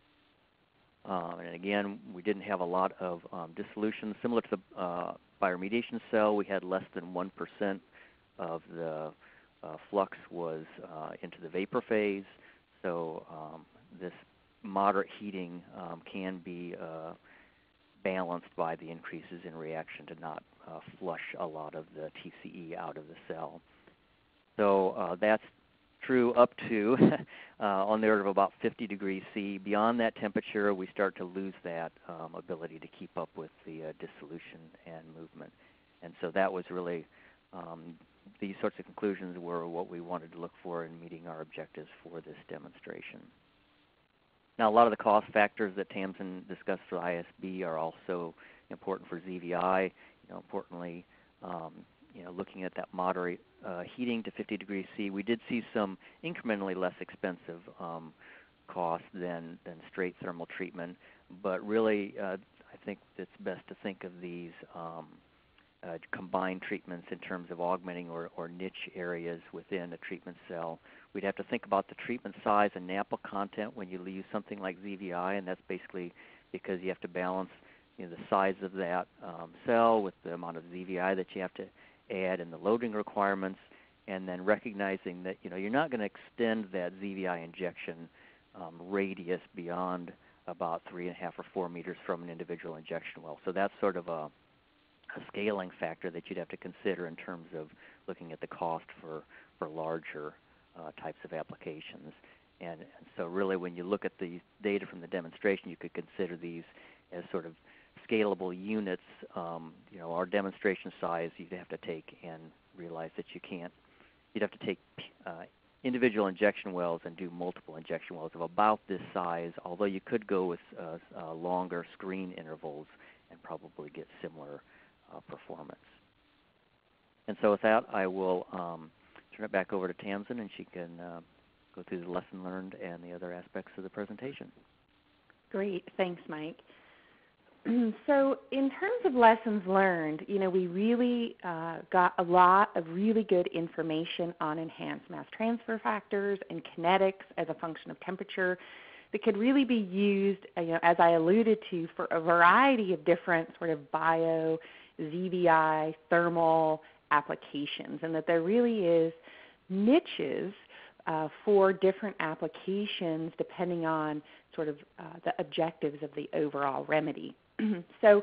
And again, we didn't have a lot of dissolution. Similar to the bioremediation cell, we had less than 1% of the flux was into the vapor phase. So this moderate heating can be balanced by the increases in reaction to not flush a lot of the TCE out of the cell. So that's true up to on the order of about 50 degrees C. Beyond that temperature, we start to lose that ability to keep up with the dissolution and movement. And so that was really, these sorts of conclusions were what we wanted to look for in meeting our objectives for this demonstration. Now, a lot of the cost factors that Tamsin discussed for ISB are also important for ZVI. Importantly, looking at that moderate heating to 50 degrees C, we did see some incrementally less expensive costs than straight thermal treatment. But really, I think it's best to think of these combined treatments in terms of augmenting or niche areas within a treatment cell. We'd have to think about the treatment size and NAPA content when you use something like ZVI, and that's basically because you have to balance the size of that cell with the amount of ZVI that you have to add and the loading requirements, and then recognizing that you're not going to extend that ZVI injection radius beyond about 3.5 or 4 meters from an individual injection well. So that's sort of a scaling factor that you'd have to consider in terms of looking at the cost for larger types of applications. And so really when you look at the data from the demonstration, you could consider these as sort of scalable units. Our demonstration size you'd have to take and realize that you'd have to take individual injection wells and do multiple injection wells of about this size, although you could go with longer screen intervals and probably get similar performance. And so with that, I will turn it back over to Tamsin, and she can go through the lesson learned and the other aspects of the presentation. Great. Thanks, Mike. So in terms of lessons learned, we really got a lot of really good information on enhanced mass transfer factors and kinetics as a function of temperature that could really be used, as I alluded to, for a variety of different sort of bio, ZVI, thermal applications, and that there really is niches for different applications depending on sort of the objectives of the overall remedy. So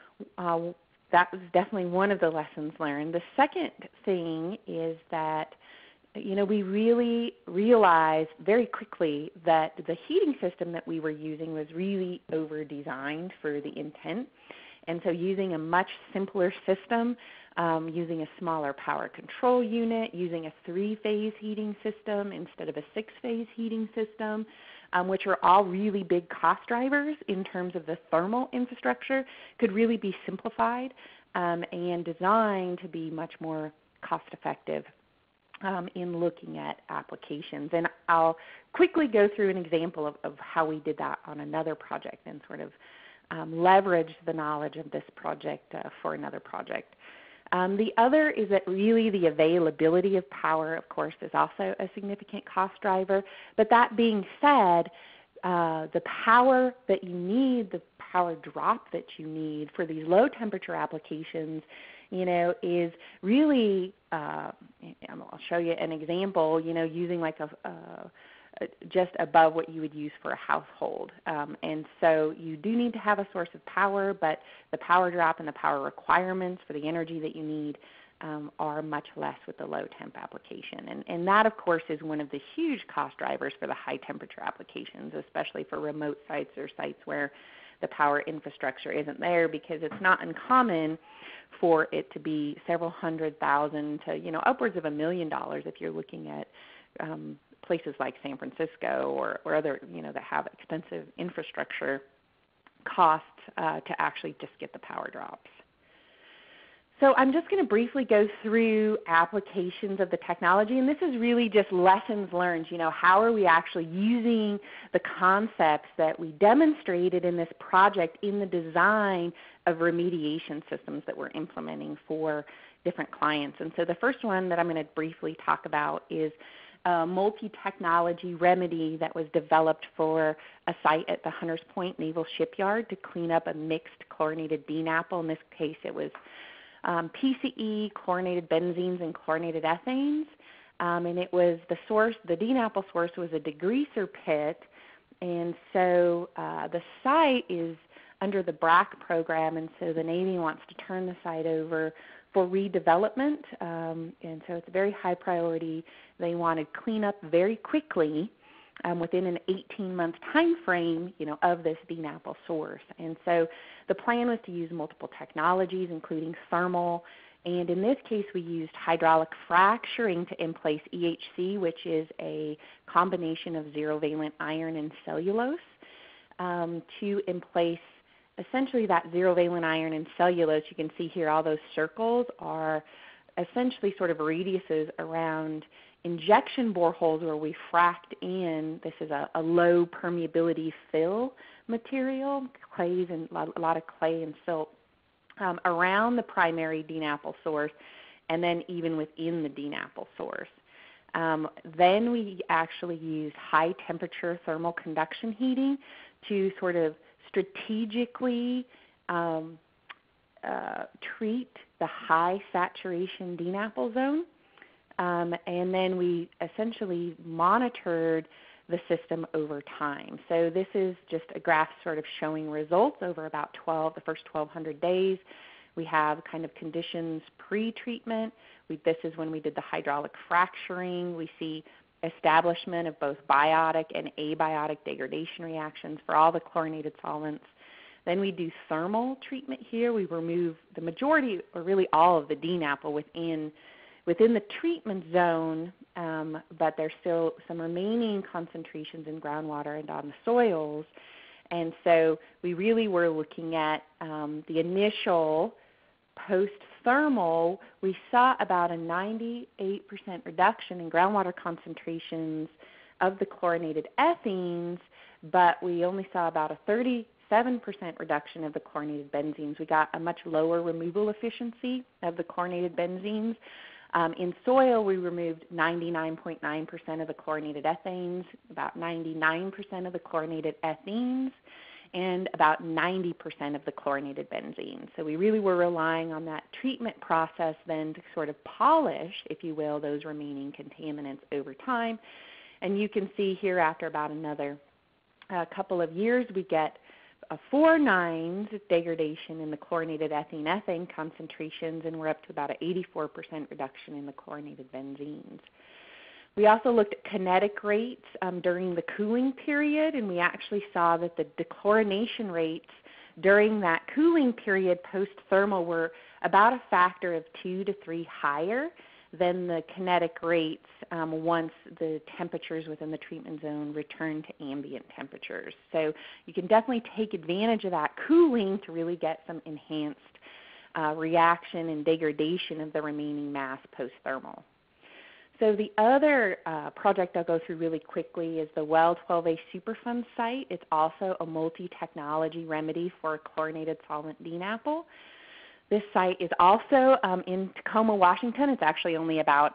that was definitely one of the lessons learned. The second thing is that we really realized very quickly that the heating system that we were using was really over-designed for the intent. And so using a much simpler system, using a smaller power control unit, using a 3-phase heating system instead of a 6-phase heating system, which are all really big cost drivers in terms of the thermal infrastructure, could really be simplified and designed to be much more cost effective in looking at applications. And I'll quickly go through an example of how we did that on another project and sort of leverage the knowledge of this project for another project. The other is that really the availability of power, of course, is also a significant cost driver. But that being said, the power that you need, the power drop that you need for these low temperature applications, is really, I'll show you an example, using like just above what you would use for a household. And so you do need to have a source of power, but the power drop and the power requirements for the energy that you need are much less with the low temp application. And that, of course, is one of the huge cost drivers for the high temperature applications, especially for remote sites or sites where the power infrastructure isn't there, because it's not uncommon for it to be several $100,000 to upwards of $1 million if you're looking at places like San Francisco or other that have expensive infrastructure costs to actually just get the power drops. So I'm just going to briefly go through applications of the technology, and this is really just lessons learned. How are we actually using the concepts that we demonstrated in this project in the design of remediation systems that we're implementing for different clients. And so the first one that I'm going to briefly talk about is a multi-technology remedy that was developed for a site at the Hunters Point Naval Shipyard to clean up a mixed chlorinated DNAPL. In this case, it was PCE, chlorinated benzenes, and chlorinated ethanes. And it was the source, the DNAPL source was a degreaser pit. And so the site is under the BRAC program, and so the Navy wants to turn the site over for redevelopment. And so it's a very high priority. They want to clean up very quickly within an 18-month time frame, of this DNAPL source. And so the plan was to use multiple technologies, including thermal, and in this case we used hydraulic fracturing to emplace EHC, which is a combination of zero-valent iron and cellulose, to emplace essentially that zero-valent iron and cellulose. You can see here all those circles are essentially sort of radiuses around injection boreholes where we fracked in. This is a low permeability fill material, clays and a lot of clay and silt around the primary DNAPL source, and then even within the DNAPL source. Then we actually used high temperature thermal conduction heating to sort of strategically treat the high saturation DNAPL zone. And then we essentially monitored the system over time. So this is just a graph sort of showing results over about the first 1,200 days. We have kind of conditions pre-treatment. This is when we did the hydraulic fracturing. We see establishment of both biotic and abiotic degradation reactions for all the chlorinated solvents. Then we do thermal treatment here. We remove the majority, or really all, of the DNAPL within the treatment zone, but there's still some remaining concentrations in groundwater and on the soils. And so we really were looking at the initial post-thermal. We saw about a 98% reduction in groundwater concentrations of the chlorinated ethanes, but we only saw about a 36% 7% reduction of the chlorinated benzenes. We got a much lower removal efficiency of the chlorinated benzenes. In soil, we removed 99.9% of the chlorinated ethanes, about 99% of the chlorinated ethenes, and about 90% of the chlorinated benzenes. So we really were relying on that treatment process then to sort of polish, if you will, those remaining contaminants over time. And you can see here after about another couple of years, we get a 4 nines degradation in the chlorinated ethane concentrations, and we're up to about an 84% reduction in the chlorinated benzenes. We also looked at kinetic rates during the cooling period, and we actually saw that the dechlorination rates during that cooling period post-thermal were about a factor of 2 to 3 higher than the kinetic rates once the temperatures within the treatment zone return to ambient temperatures. So you can definitely take advantage of that cooling to really get some enhanced reaction and degradation of the remaining mass post-thermal. So the other project I'll go through really quickly is the Well 12A Superfund site. It's also a multi-technology remedy for chlorinated solvent DNAPL. This site is also in Tacoma, Washington. It's actually only about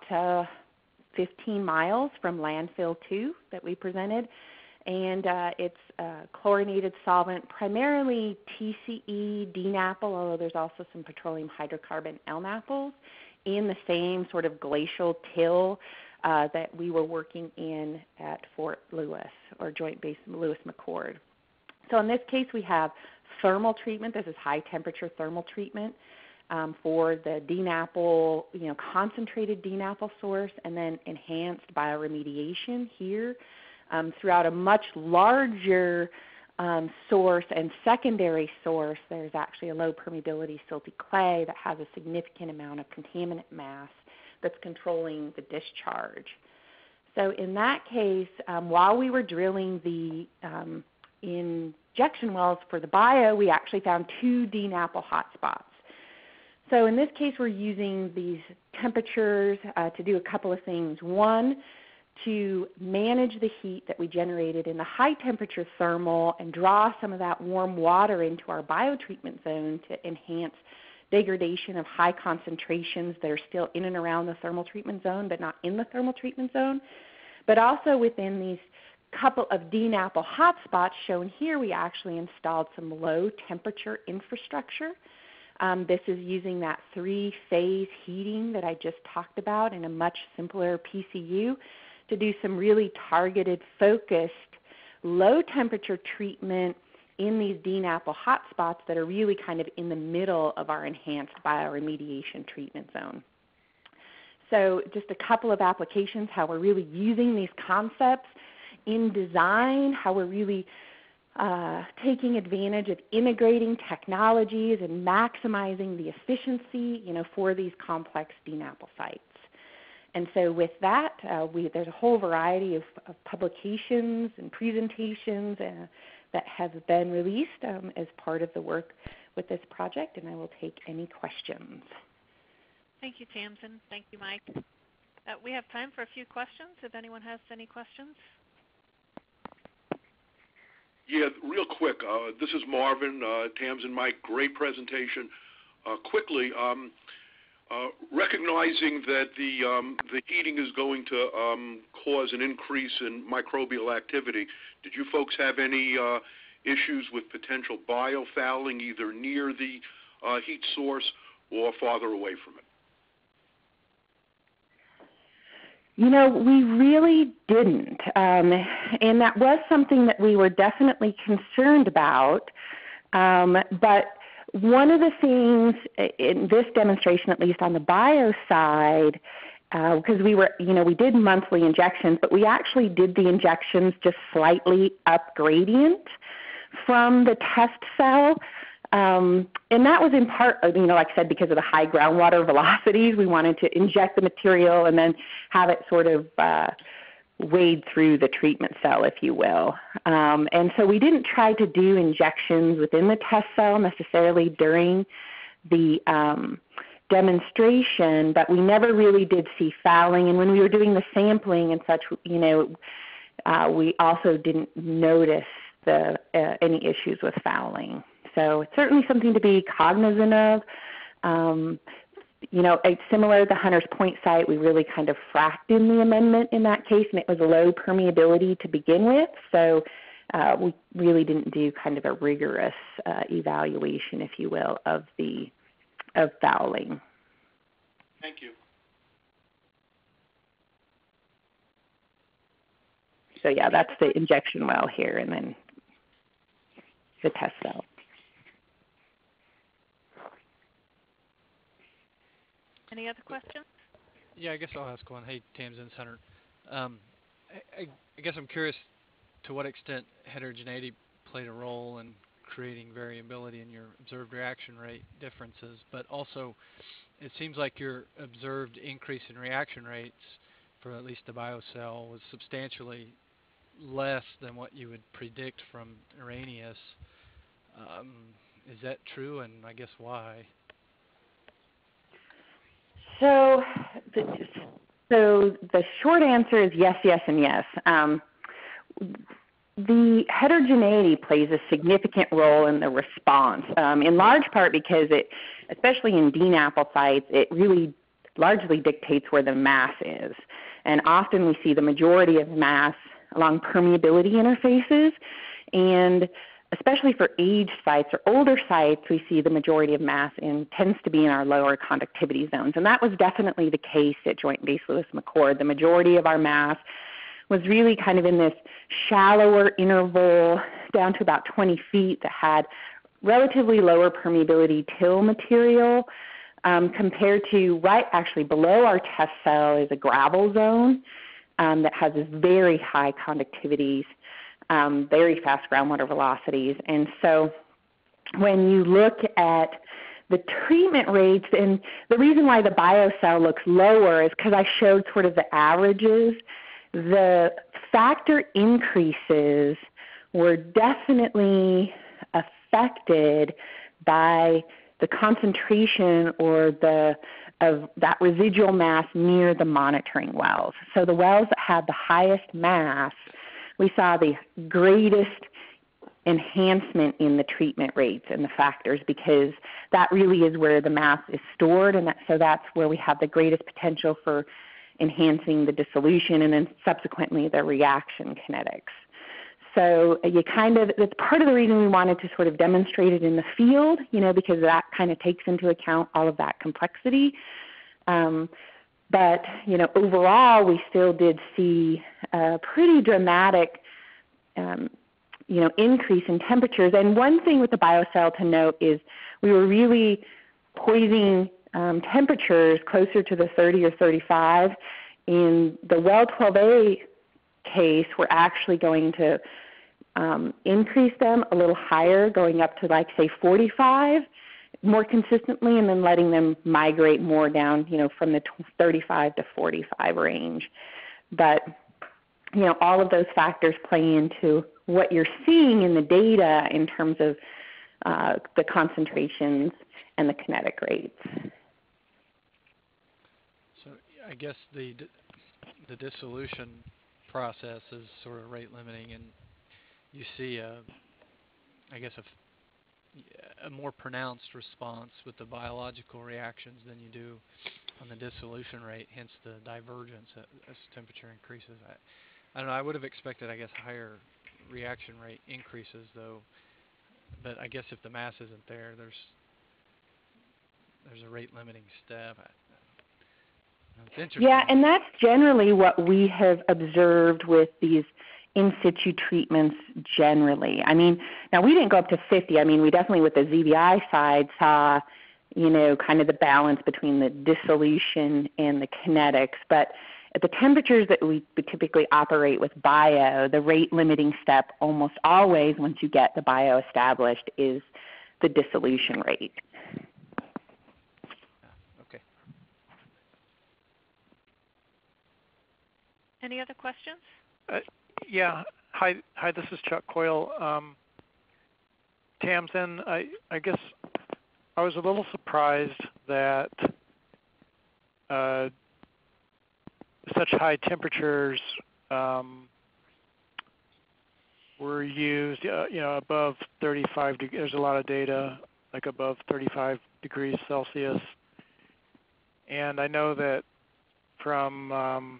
15 miles from landfill 2 that we presented. And it's chlorinated solvent, primarily TCE, DNAPL, although there's also some petroleum hydrocarbon LNAPLs in the same sort of glacial till that we were working in at Fort Lewis, or Joint Base Lewis-McChord. So in this case, we have thermal treatment. This is high temperature thermal treatment for the DNAPL, concentrated DNAPL source, and then enhanced bioremediation here throughout a much larger source and secondary source. There's actually a low permeability silty clay that has a significant amount of contaminant mass that's controlling the discharge. So in that case, while we were drilling the injection wells for the bio, we actually found 2 DNAPL hotspots. So in this case, we're using these temperatures to do a couple of things. One, to manage the heat that we generated in the high temperature thermal and draw some of that warm water into our biotreatment zone to enhance degradation of high concentrations that are still in and around the thermal treatment zone but not in the thermal treatment zone. But also within these couple of DNAPL hotspots shown here, we actually installed some low temperature infrastructure. This is using that 3-phase heating that I just talked about in a much simpler PCU to do some really targeted, focused, low temperature treatment in these DNAPL hotspots that are really kind of in the middle of our enhanced bioremediation treatment zone. So just a couple of applications, how we're really using these concepts in design, how we're really taking advantage of integrating technologies and maximizing the efficiency, for these complex DNAPL sites. And so with that, there's a whole variety of publications and presentations that have been released as part of the work with this project, and I will take any questions. Thank you, Tamsin. Thank you, Mike. We have time for a few questions, if anyone has any questions. Yeah, real quick. This is Marvin, Tamsin, Mike. Great presentation. Quickly, recognizing that the heating is going to cause an increase in microbial activity, did you folks have any issues with potential biofouling either near the heat source or farther away from it? We really didn't, and that was something that we were definitely concerned about, but one of the things in this demonstration, at least on the bio side, because we did monthly injections, but we actually did the injections just slightly up gradient from the test cell. And that was in part, like I said, because of the high groundwater velocities. We wanted to inject the material and then have it sort of wade through the treatment cell, if you will. And so we didn't try to do injections within the test cell necessarily during the demonstration, but we never really did see fouling. And when we were doing the sampling and such, we also didn't notice any issues with fouling. So it's certainly something to be cognizant of. It's similar to the Hunters Point site. We really kind of fracked in the amendment in that case, and it was low permeability to begin with. So we really didn't do kind of a rigorous evaluation, if you will, of fouling. Thank you. So yeah, that's the injection well here, and then the test cell. Any other questions? Yeah, I guess I'll ask one. Hey, Tamsen, Hunter. I guess I'm curious to what extent heterogeneity played a role in creating variability in your observed reaction rate differences, but also it seems like your observed increase in reaction rates for at least the BioCell was substantially less than what you would predict from Arrhenius. Is that true, and I guess why? So the short answer is yes, yes, and yes. The heterogeneity plays a significant role in the response, in large part because especially in DNAPL sites, it really largely dictates where the mass is. And often we see the majority of mass along permeability interfaces, and especially for aged sites or older sites, we see the majority of mass tends to be in our lower conductivity zones. And that was definitely the case at Joint Base Lewis McChord. The majority of our mass was really kind of in this shallower interval down to about 20 feet that had relatively lower permeability till material compared to right actually below our test cell is a gravel zone that has this very high conductivities, very fast groundwater velocities. And so when you look at the treatment rates, and the reason why the BioCell looks lower is because I showed sort of the averages. The factor increases were definitely affected by the concentration or of that residual mass near the monitoring wells. So the wells that had the highest mass, we saw the greatest enhancement in the treatment rates and the factors, because that really is where the mass is stored, and so that's where we have the greatest potential for enhancing the dissolution and then subsequently the reaction kinetics. So that's part of the reason we wanted to sort of demonstrate it in the field, because that kind of takes into account all of that complexity. But overall, we still did see a pretty dramatic, increase in temperatures. And one thing with the BioCell to note is we were really poising temperatures closer to the 30 or 35. In the well 12A case, we're actually going to increase them a little higher, going up to say 45 more consistently, and then letting them migrate more down, from the 35 to 45 range. But, all of those factors play into what you're seeing in the data in terms of the concentrations and the kinetic rates. So I guess the dissolution process is sort of rate limiting, and you see a more pronounced response with the biological reactions than you do on the dissolution rate, hence the divergence as temperature increases. I don't know, I would have expected, higher reaction rate increases though, but I guess if the mass isn't there, there's a rate limiting step. It's interesting. Yeah, and that's generally what we have observed with these in situ treatments generally. Now we didn't go up to 50. We definitely with the ZVI side saw, kind of the balance between the dissolution and the kinetics. But at the temperatures that we typically operate with bio, the rate limiting step almost always, once you get the bio established, is the dissolution rate. Okay. Any other questions? Yeah. Hi, this is Chuck Coyle. Tamsen, I guess I was a little surprised that such high temperatures were used, above 35 degrees. There's a lot of data, like above 35 degrees Celsius. And I know that from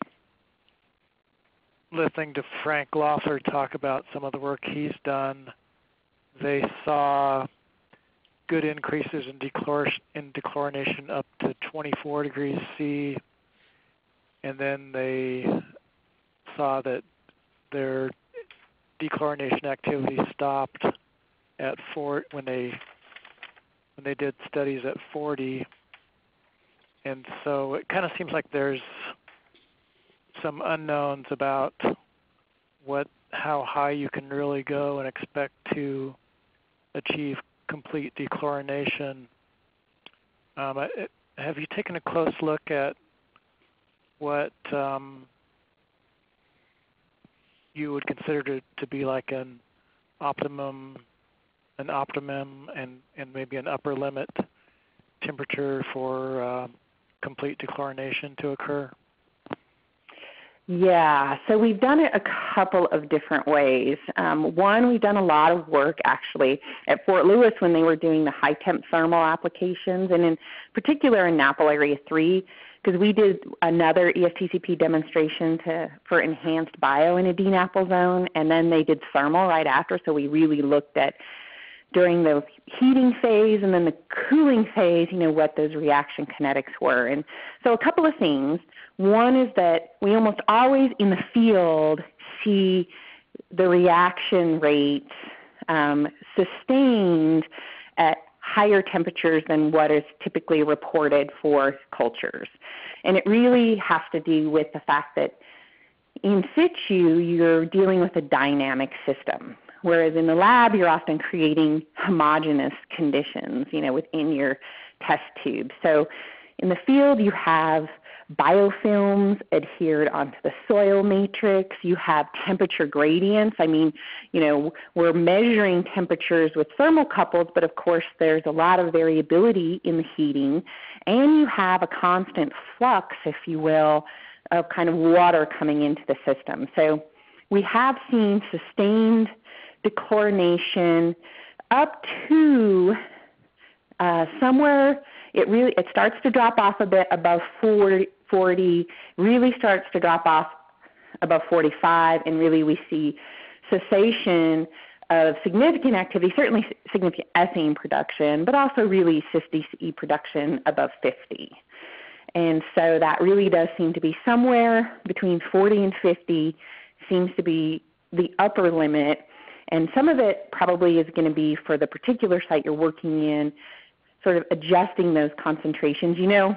listening to Frank Loeffler talk about some of the work he's done, they saw good increases in dechlorination up to 24 degrees C, and then they saw that their dechlorination activity stopped at when they did studies at 40. And so it kind of seems like there's some unknowns about how high you can really go and expect to achieve complete dechlorination. Have you taken a close look at what you would consider to be like an optimum and maybe an upper limit temperature for complete dechlorination to occur? Yeah, so we've done it a couple of different ways. One, we've done a lot of work actually at Fort Lewis when they were doing the high temp thermal applications, and in particular in NAPL Area 3, because we did another ESTCP demonstration for enhanced bio in a DNAPL zone, and then they did thermal right after, so we really looked at during the heating phase and then the cooling phase, what those reaction kinetics were. And so a couple of things. One is that we almost always in the field see the reaction rates sustained at higher temperatures than what is typically reported for cultures. And it really has to do with the fact that in situ you're dealing with a dynamic system, whereas in the lab you're often creating homogeneous conditions, within your test tube. So in the field you have biofilms adhered onto the soil matrix. You have temperature gradients. We're measuring temperatures with thermocouples, but of course there's a lot of variability in the heating. And you have a constant flux, if you will, of kind of water coming into the system. So we have seen sustained dechlorination up to somewhere, it starts to drop off a bit above 40, really starts to drop off above 45, and really we see cessation of significant activity, certainly significant ethane production, but also really cis-DCE production above 50. And so that really does seem to be somewhere between 40 and 50 seems to be the upper limit. And some of it probably is going to be for the particular site you're working in, sort of adjusting those concentrations.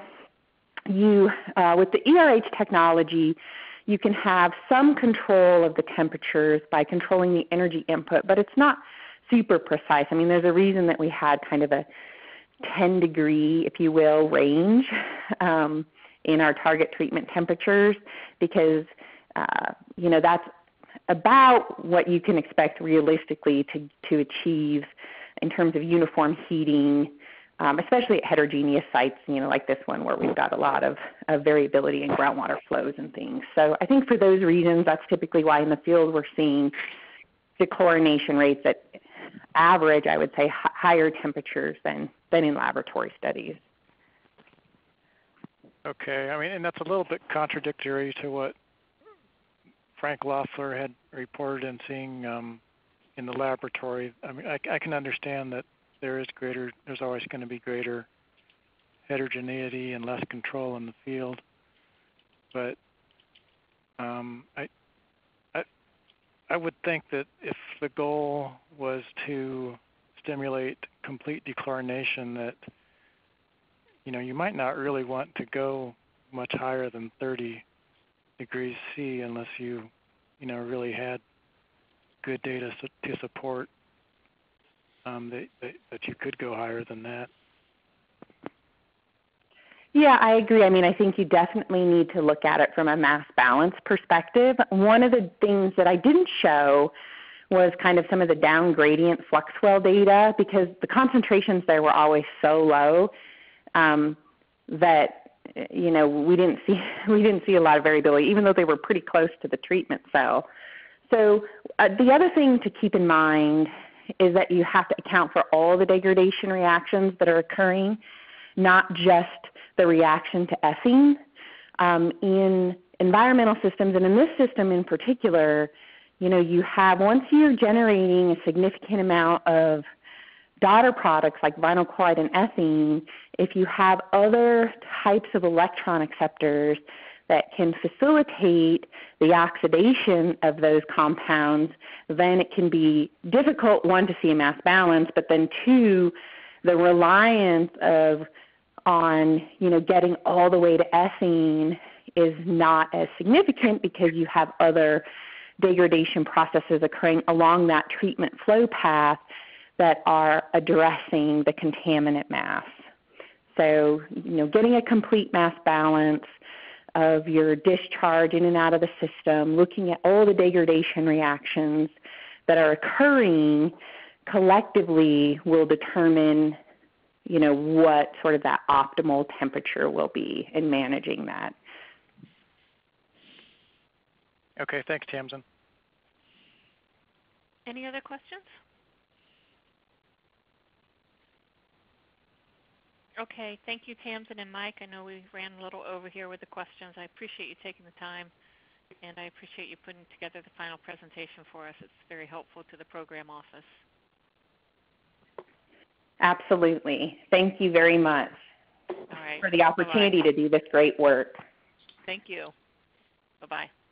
With the ERH technology, you can have some control of the temperatures by controlling the energy input, but it's not super precise. There's a reason that we had kind of a 10 degree, if you will, range in our target treatment temperatures, because that's about what you can expect realistically to achieve in terms of uniform heating, especially at heterogeneous sites, like this one where we've got a lot of variability in groundwater flows and things. So I think for those reasons, that's typically why in the field we're seeing dechlorination rates at average, I would say, higher temperatures than in laboratory studies. Okay, and that's a little bit contradictory to what Frank Loeffler had reported and seeing in the laboratory. I can understand that there's always going to be greater heterogeneity and less control in the field, but I would think that if the goal was to stimulate complete dechlorination, that you might not really want to go much higher than 30 degrees C unless you really had good data to support that you could go higher than that. Yeah, I agree. I think you definitely need to look at it from a mass balance perspective. One of the things that I didn't show was kind of some of the down gradient flux well data, because the concentrations there were always so low that we didn't see a lot of variability, even though they were pretty close to the treatment cell. So the other thing to keep in mind is that you have to account for all the degradation reactions that are occurring, not just the reaction to ethene. In environmental systems, and in this system in particular, you have, once you're generating a significant amount of daughter products like vinyl chloride and ethene, if you have other types of electron acceptors that can facilitate the oxidation of those compounds, then it can be difficult, one, to see a mass balance, but then two, the reliance on getting all the way to ethene is not as significant because you have other degradation processes occurring along that treatment flow path that are addressing the contaminant mass. So, getting a complete mass balance of your discharge in and out of the system, looking at all the degradation reactions that are occurring collectively will determine, what sort of that optimal temperature will be in managing that. Okay, thanks, Tamsin. Any other questions? Okay, thank you, Tamsin and Mike. I know we ran a little over here with the questions. I appreciate you taking the time, and I appreciate you putting together the final presentation for us. It's very helpful to the program office. Absolutely. Thank you very much All right. for the opportunity to do this great work. Thank you. Bye-bye.